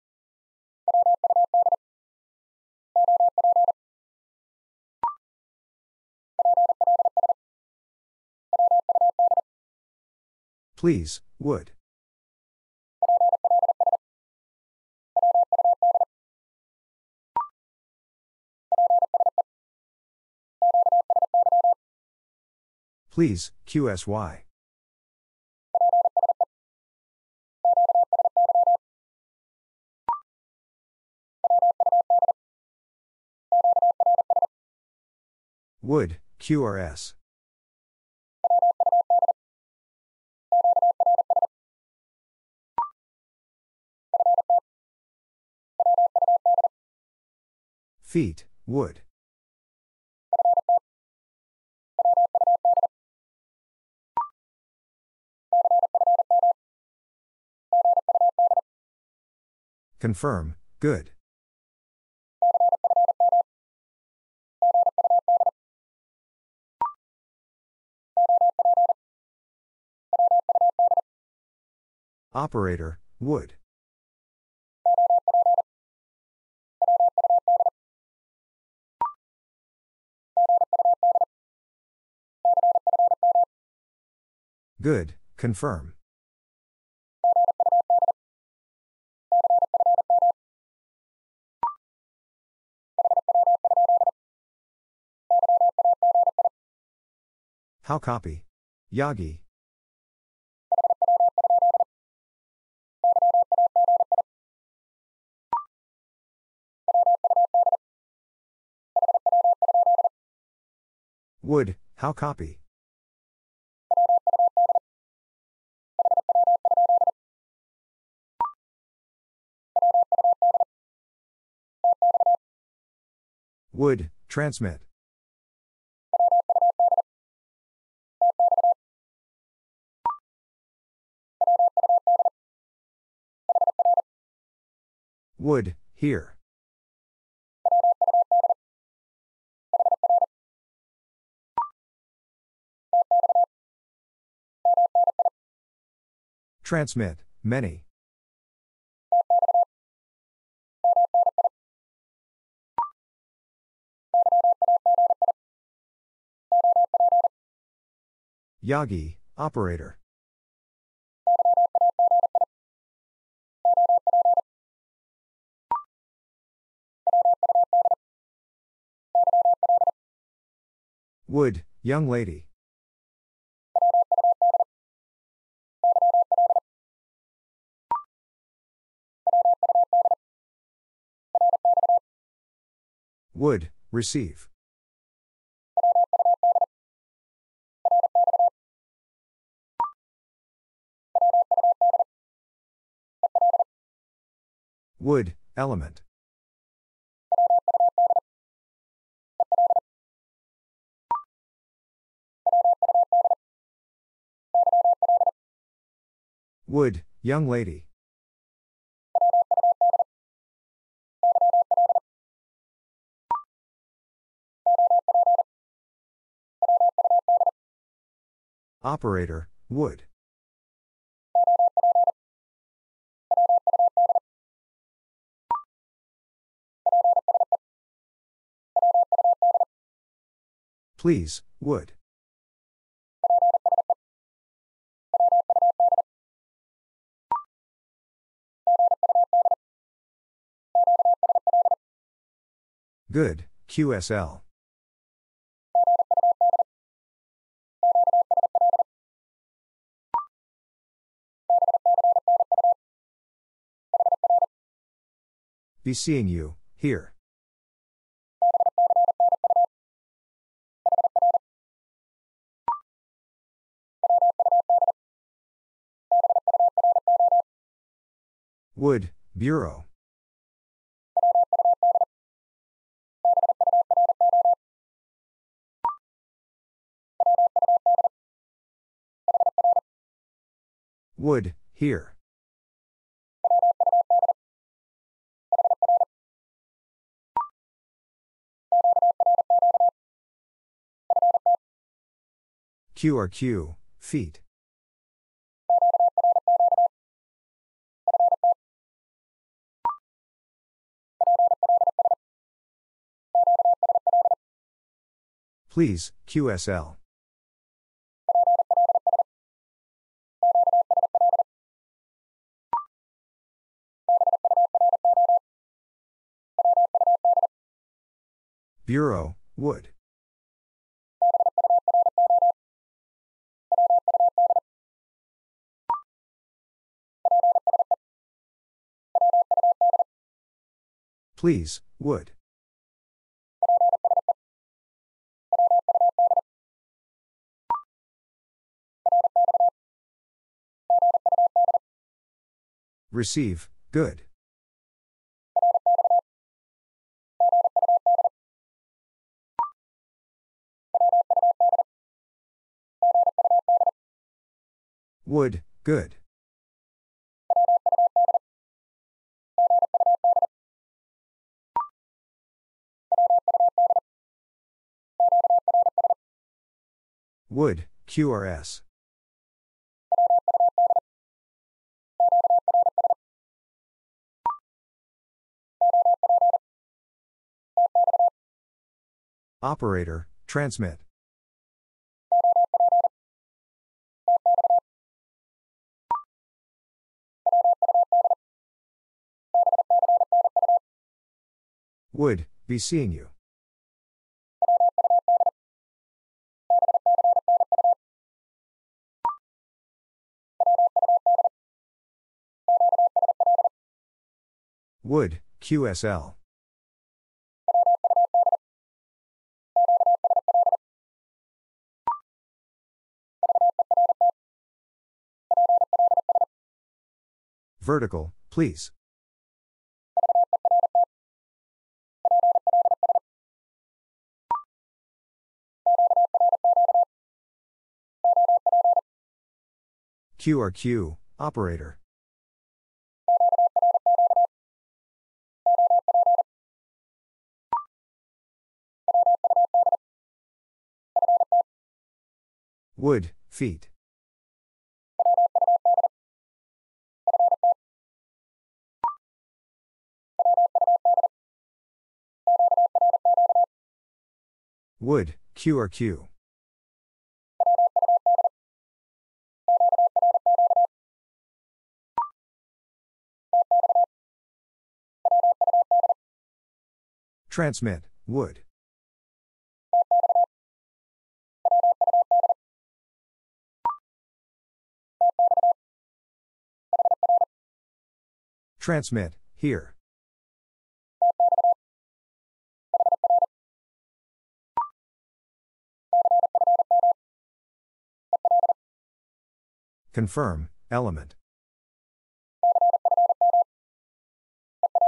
A: Please, would. Please, Q S Y. Would, Q R S. Feet, would. Confirm, good. Operator, would. Good, confirm. How copy? Yagi. Would, how copy? Would, transmit. Would, here. Transmit, many. Yagi, operator. Would, young lady. Would, receive. Wood, element. Wood, young lady. Operator, wood. Please, would. Good, Q S L. Be seeing you, here. Wood, bureau. Wood, here. Q R Q, feet. Please, Q S L. Bureau, wood. Please, would. Receive, good. Wood, good. Wood, Q R S. Operator, transmit. Would, be seeing you. Wood, Q S L. Vertical, please. Q R Q, operator. Wood, feet. Wood, Q R Q. Transmit, would. Transmit, here. Confirm, element.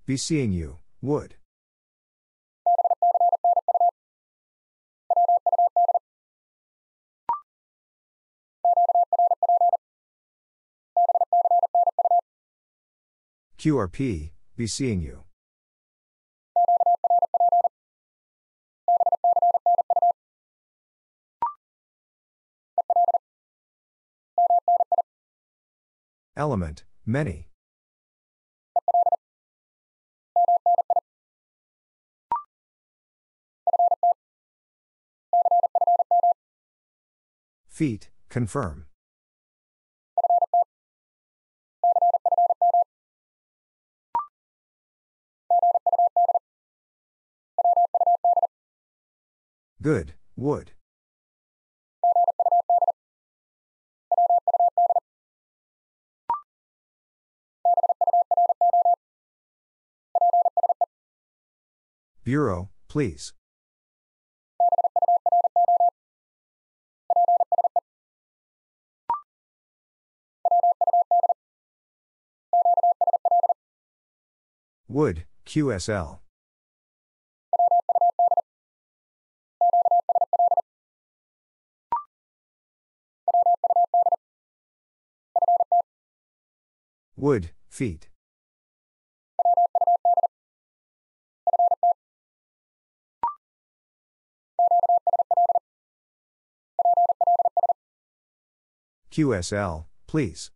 A: be seeing you, would. Q R P, be seeing you. Element, many. Feet, confirm. Good, would. Bureau, please. Would, Q S L. Would, feet. Q S L, please.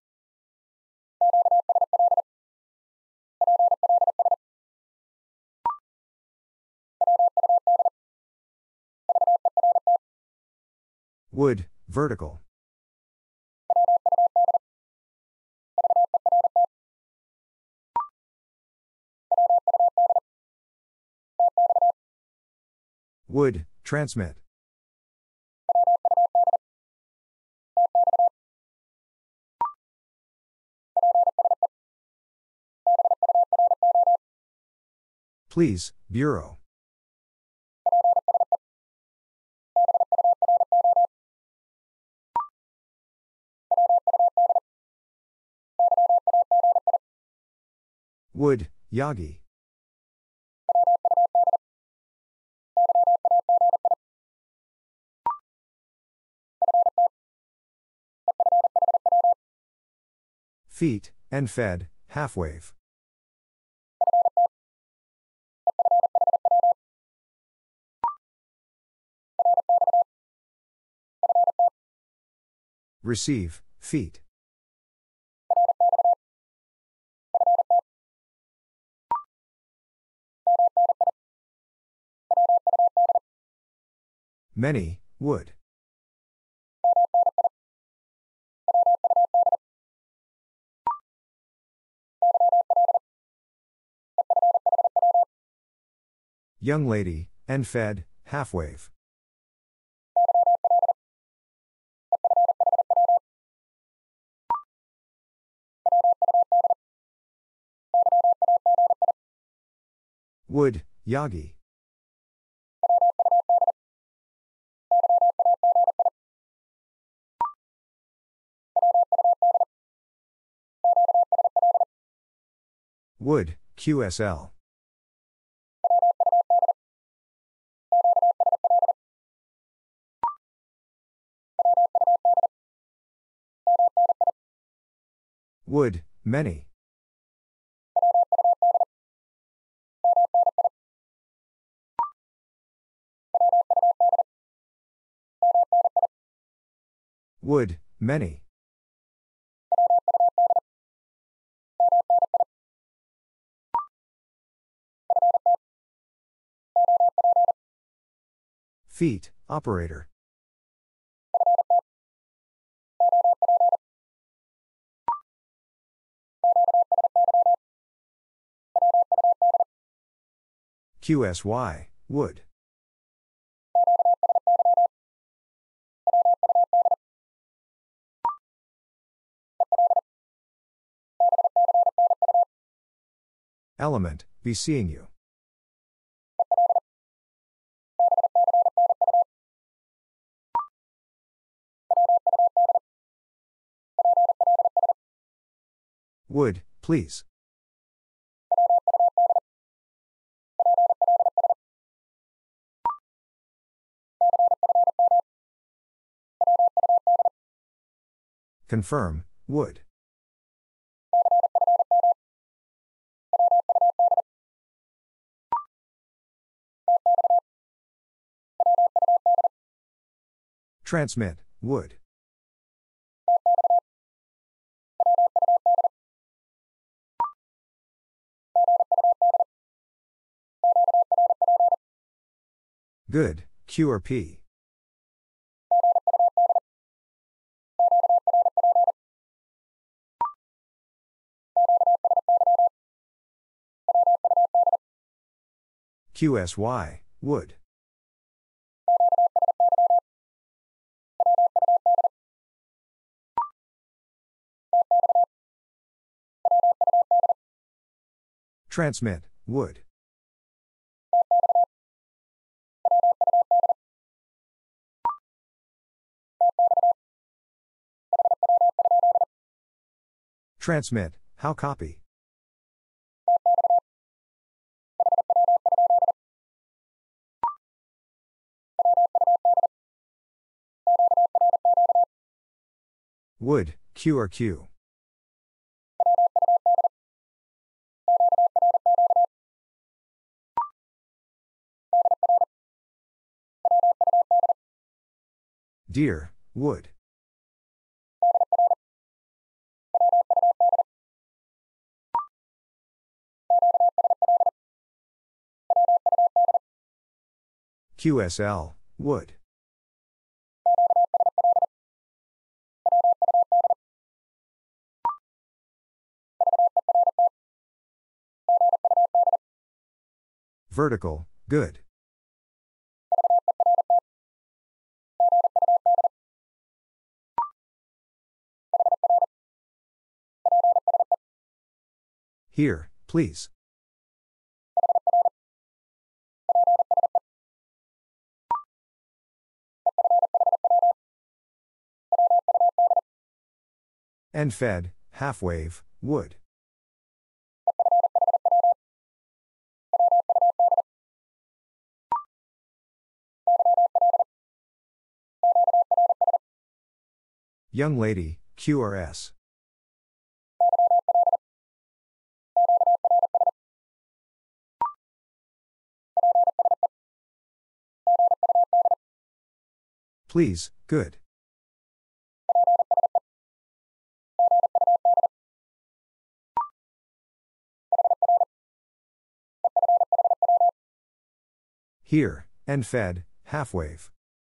A: Would, vertical. Would, transmit. Please, Bureau. Would, Yagi. Feet, and fed, half wave. Receive, feet. Many, would. Young lady, and fed, half wave. Would, Yagi. Would, Q S L. Would, many. Would, many. Feet, operator. Q S Y, would. Element, be seeing you. Would, please. Confirm, W U D. Transmit, W U D. Good, Q or P. Q S Y, W U D. Transmit, W U D. Transmit, how copy? W U D, Q or Q. Dear, W U D. Q S L, W U D. Vertical, good. Here, please. End fed, half wave, W U D. Young lady, Q or S. Please, good. Here, end fed, half wave.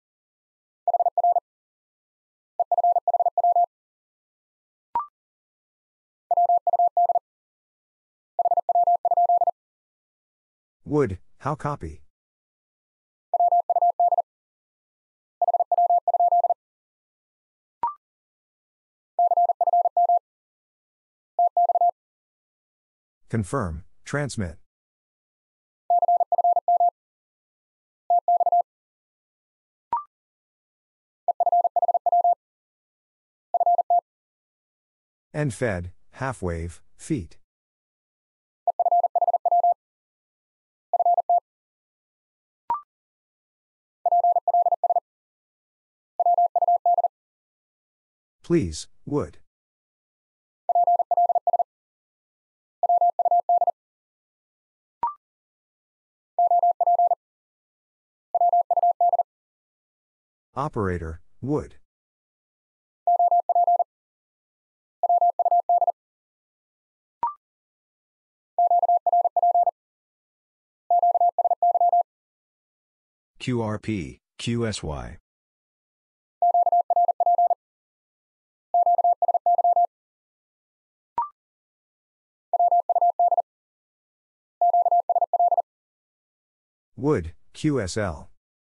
A: W U D, how copy? Confirm, transmit. End fed, half wave, feet. Please, W U D. Operator, W U D. Q R P, Q S Y. W U D, Q S L.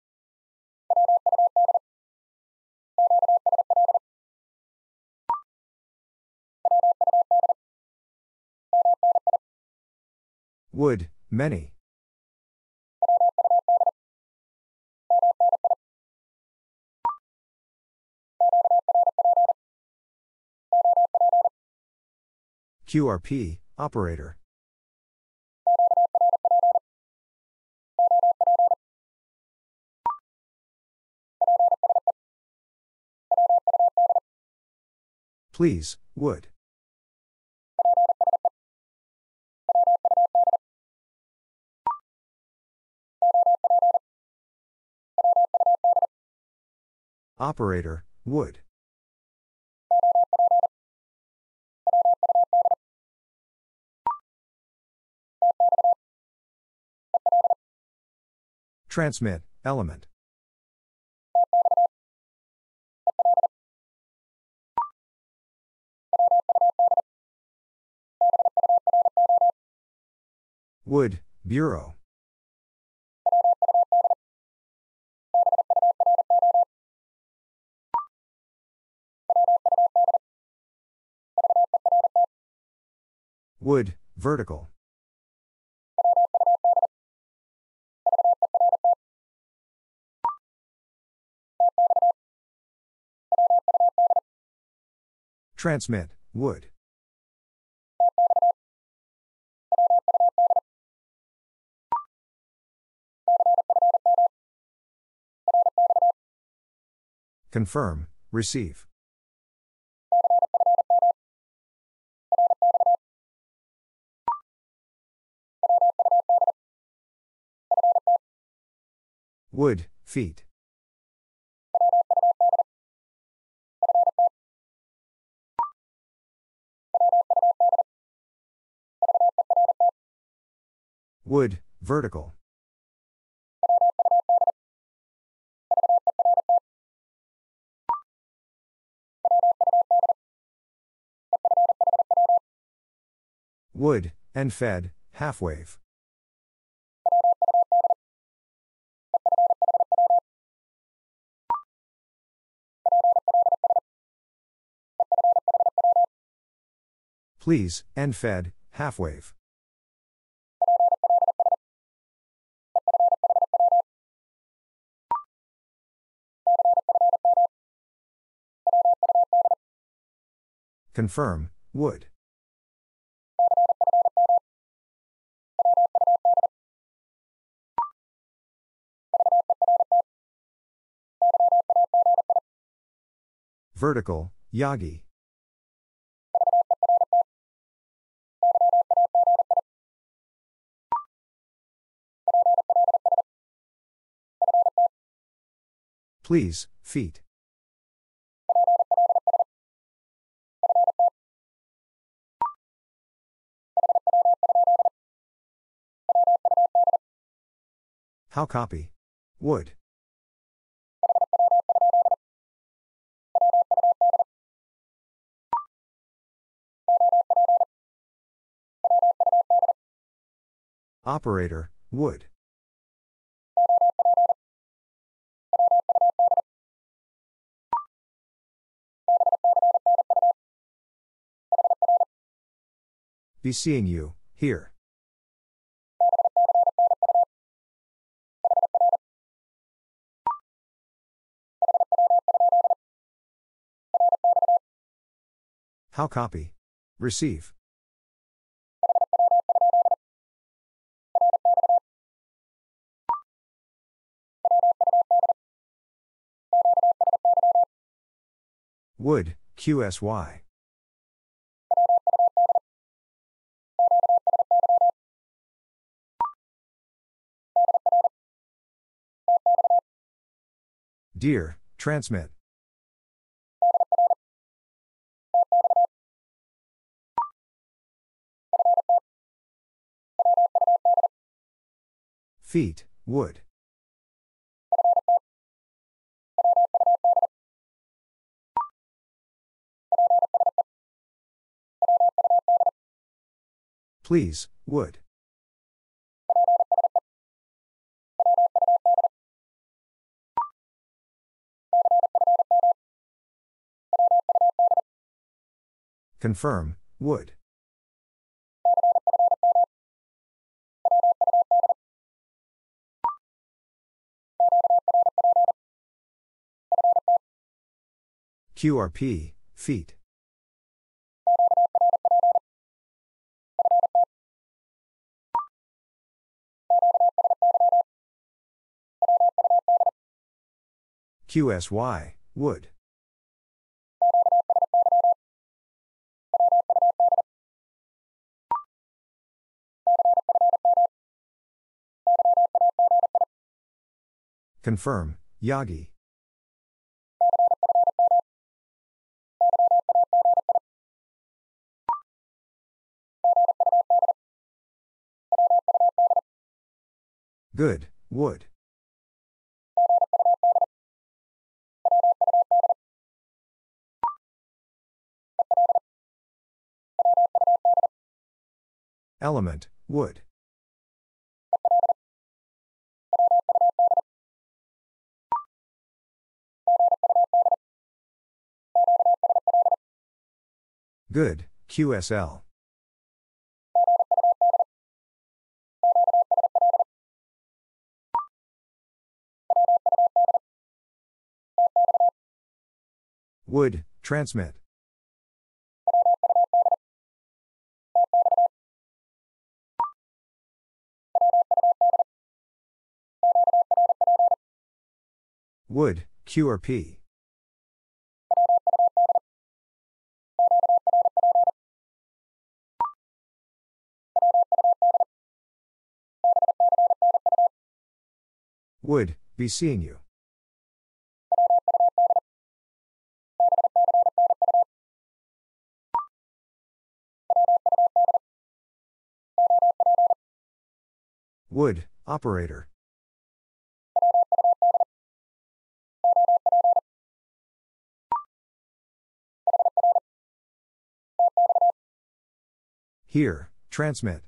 A: W U D, many. Q R P, operator. Please, would. Operator, would. Transmit, element. Would, bureau. Would, vertical. Transmit, would. Confirm, receive. Would, feet. Would, vertical. Would, and fed, half wave. Please, and fed, half wave. Confirm, would. Vertical, yagi. Please, feet. How copy? Would. Operator, would. Be seeing you, here. How copy? Receive. Would, Q S Y. Dear, transmit. Feet, would. Please, would. Confirm, would. Q R P, feet. Q S Y, would. Confirm, Yagi. Good, would. Element, would. Good, Q S L. Would, transmit. Would, Q or P. Would, be seeing you. Would, operator. Here, transmit.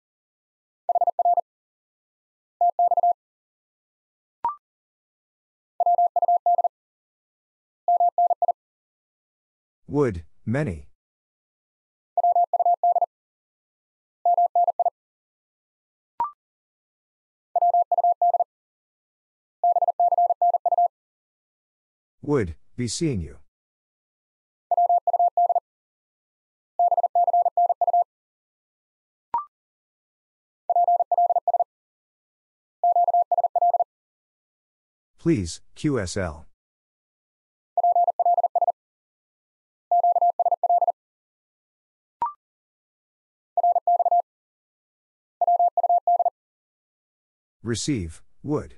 A: Would, many. Would, be seeing you. Please, Q S L. Receive, would.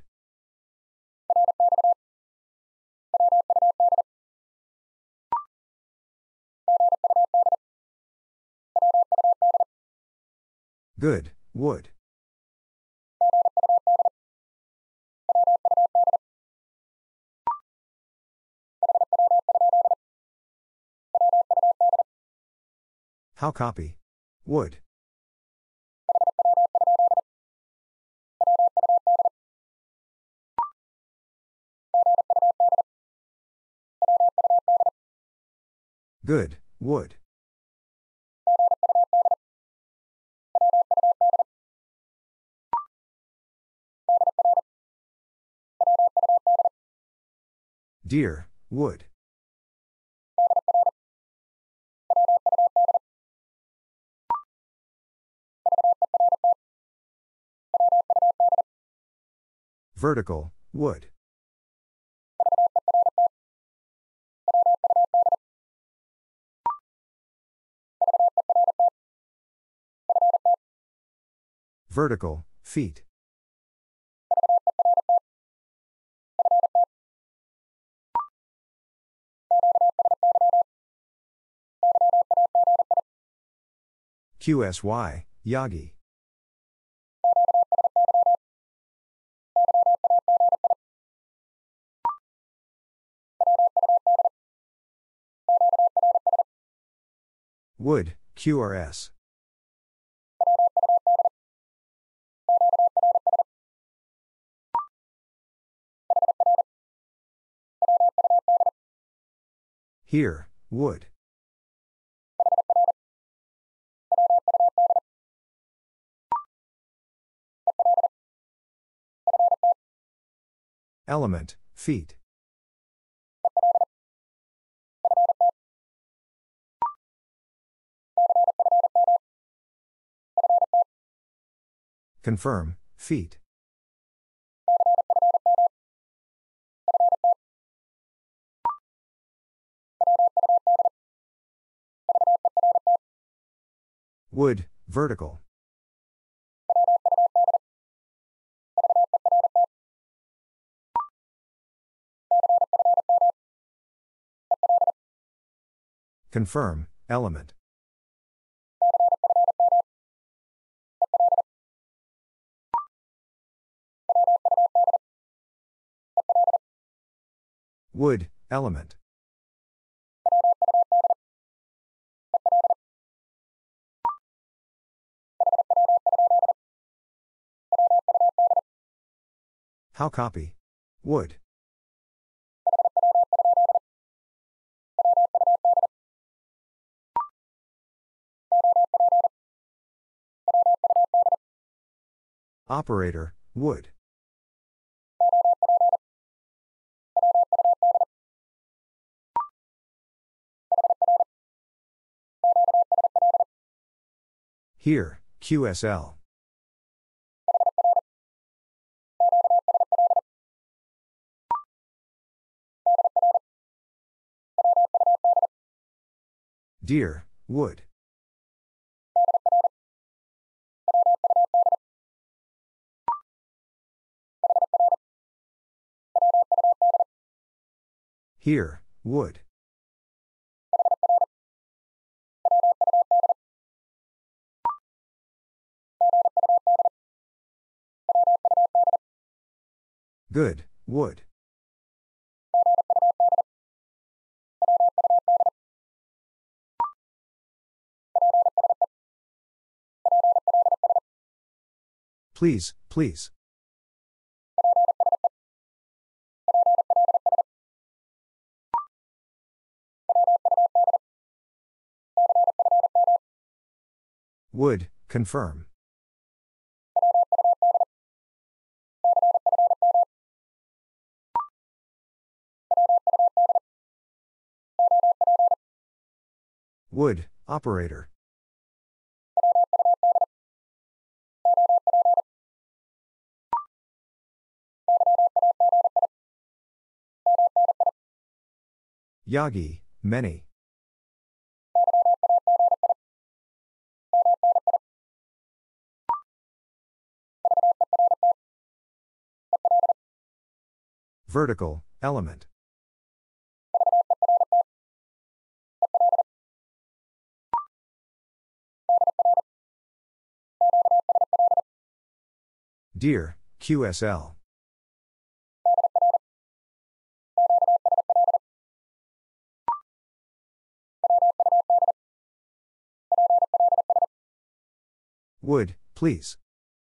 A: Good, would. How copy? Would. Good, would. Dear, would. Vertical, would. Vertical, feet. Q S Y, Yagi. Would, Q R S. Here, would. Element, feet. Confirm, feet. Would, vertical. Confirm, element. Would, element. How copy? Would. Operator, would. Here, Q S L. Dear, would. Here, would. Good, would. Please, please. Would, confirm. Would, operator. Yagi, many. Vertical, element. Dear, Q S L. Would, please.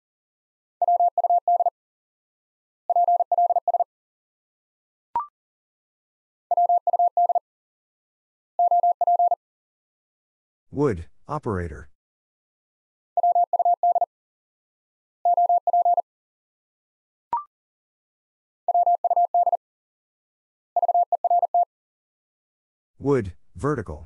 A: Would, operator. Would, vertical.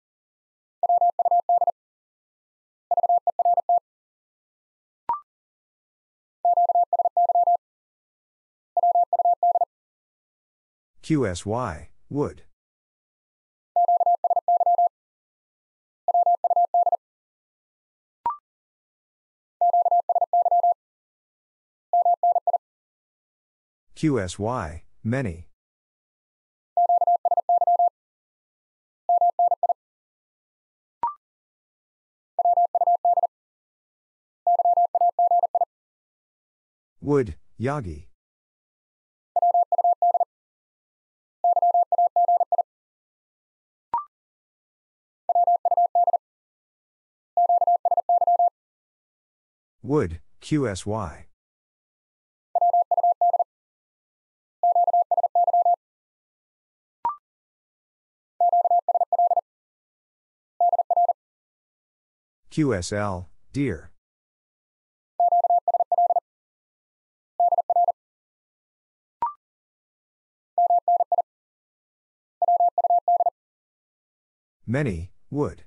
A: Q S Y, would. Q S Y, many. Would, Yagi. Would, Q S Y. Q S L, dear. Many, would.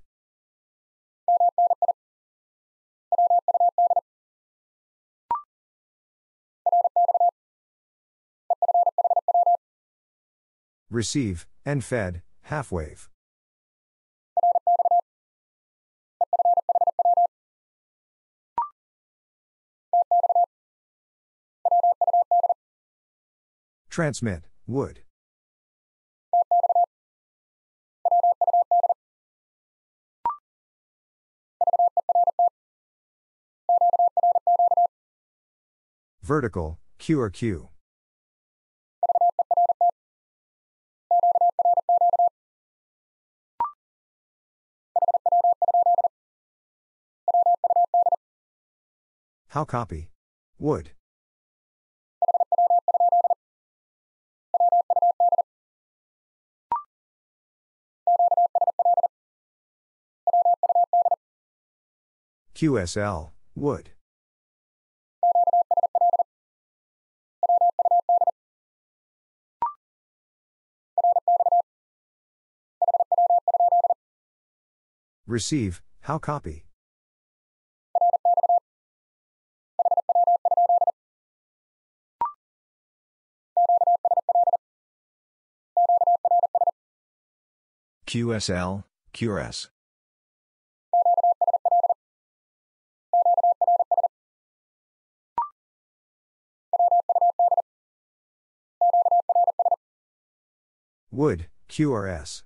A: Receive, and fed, half-wave. Transmit, would. Vertical, Q or Q. How copy? Would. Q S L, would. Receive, how copy? Q S L, Q R S. Would, Q R S.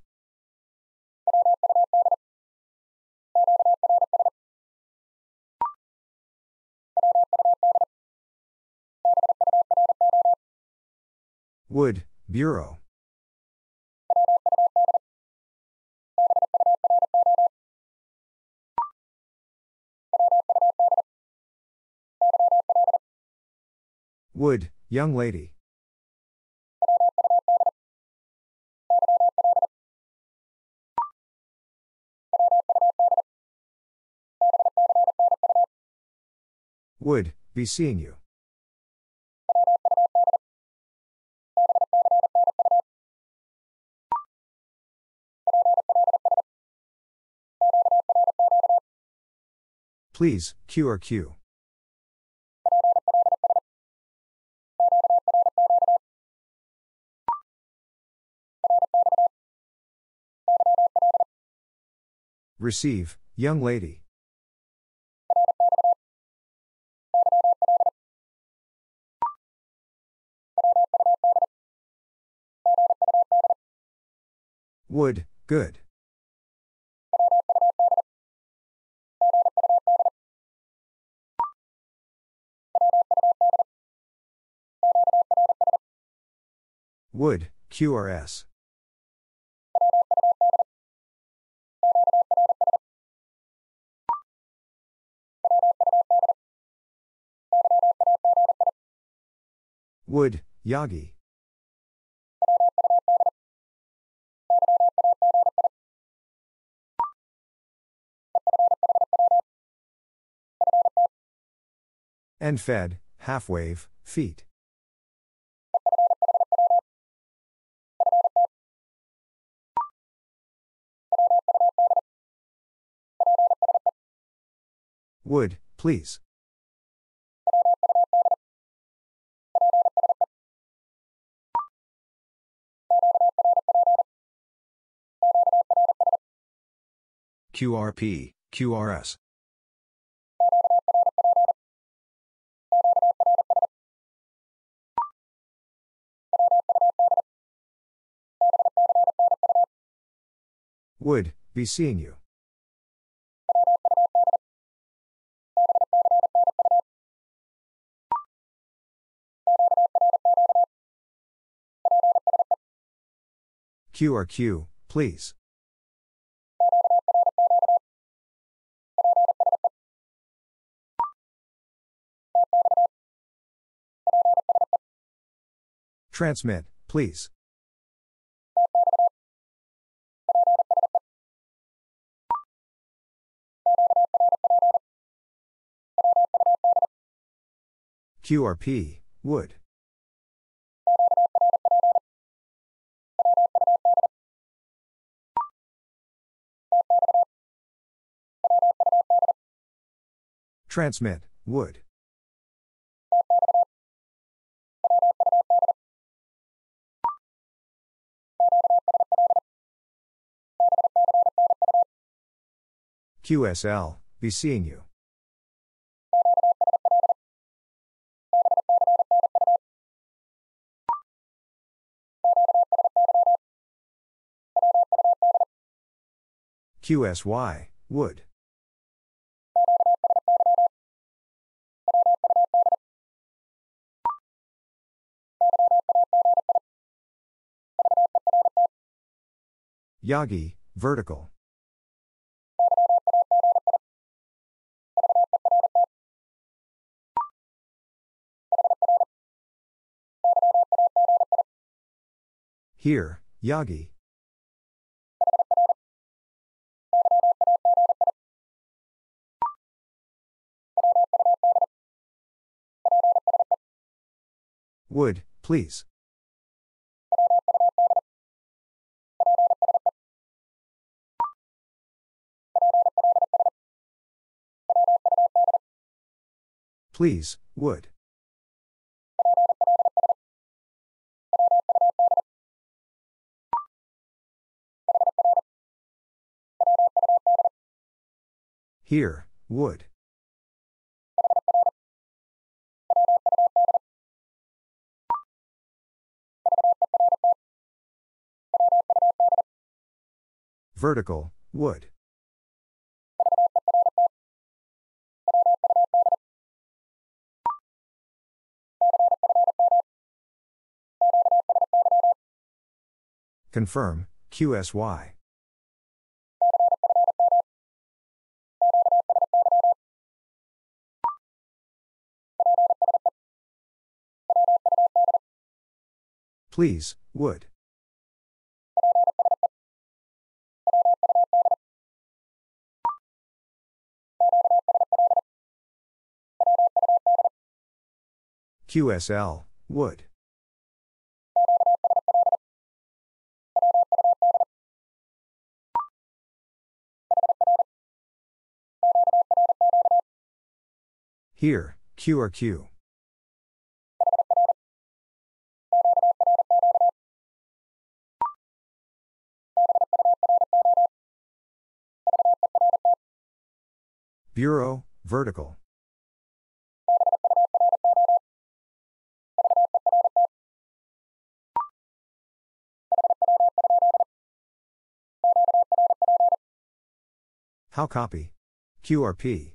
A: Would, Bureau. Would, young lady. Would, be seeing you. Please, Q or Q. Receive, young lady. Would, good. Would, Q R S. Would, Yagi. And fed, half wave, feet. Would, please. Q R P, Q R S. Would, be seeing you. Q R Q, please. Transmit, please. Q R P, would. Transmit, would. Q S L, be seeing you. Q S Y, would. Yagi, vertical. Here, Yagi. Would, please. Please, would. Here, would. Vertical, would. Confirm, Q S Y. Please, would. Q S L, would. Here, Q R Q. Bureau, vertical. How copy? Q R P.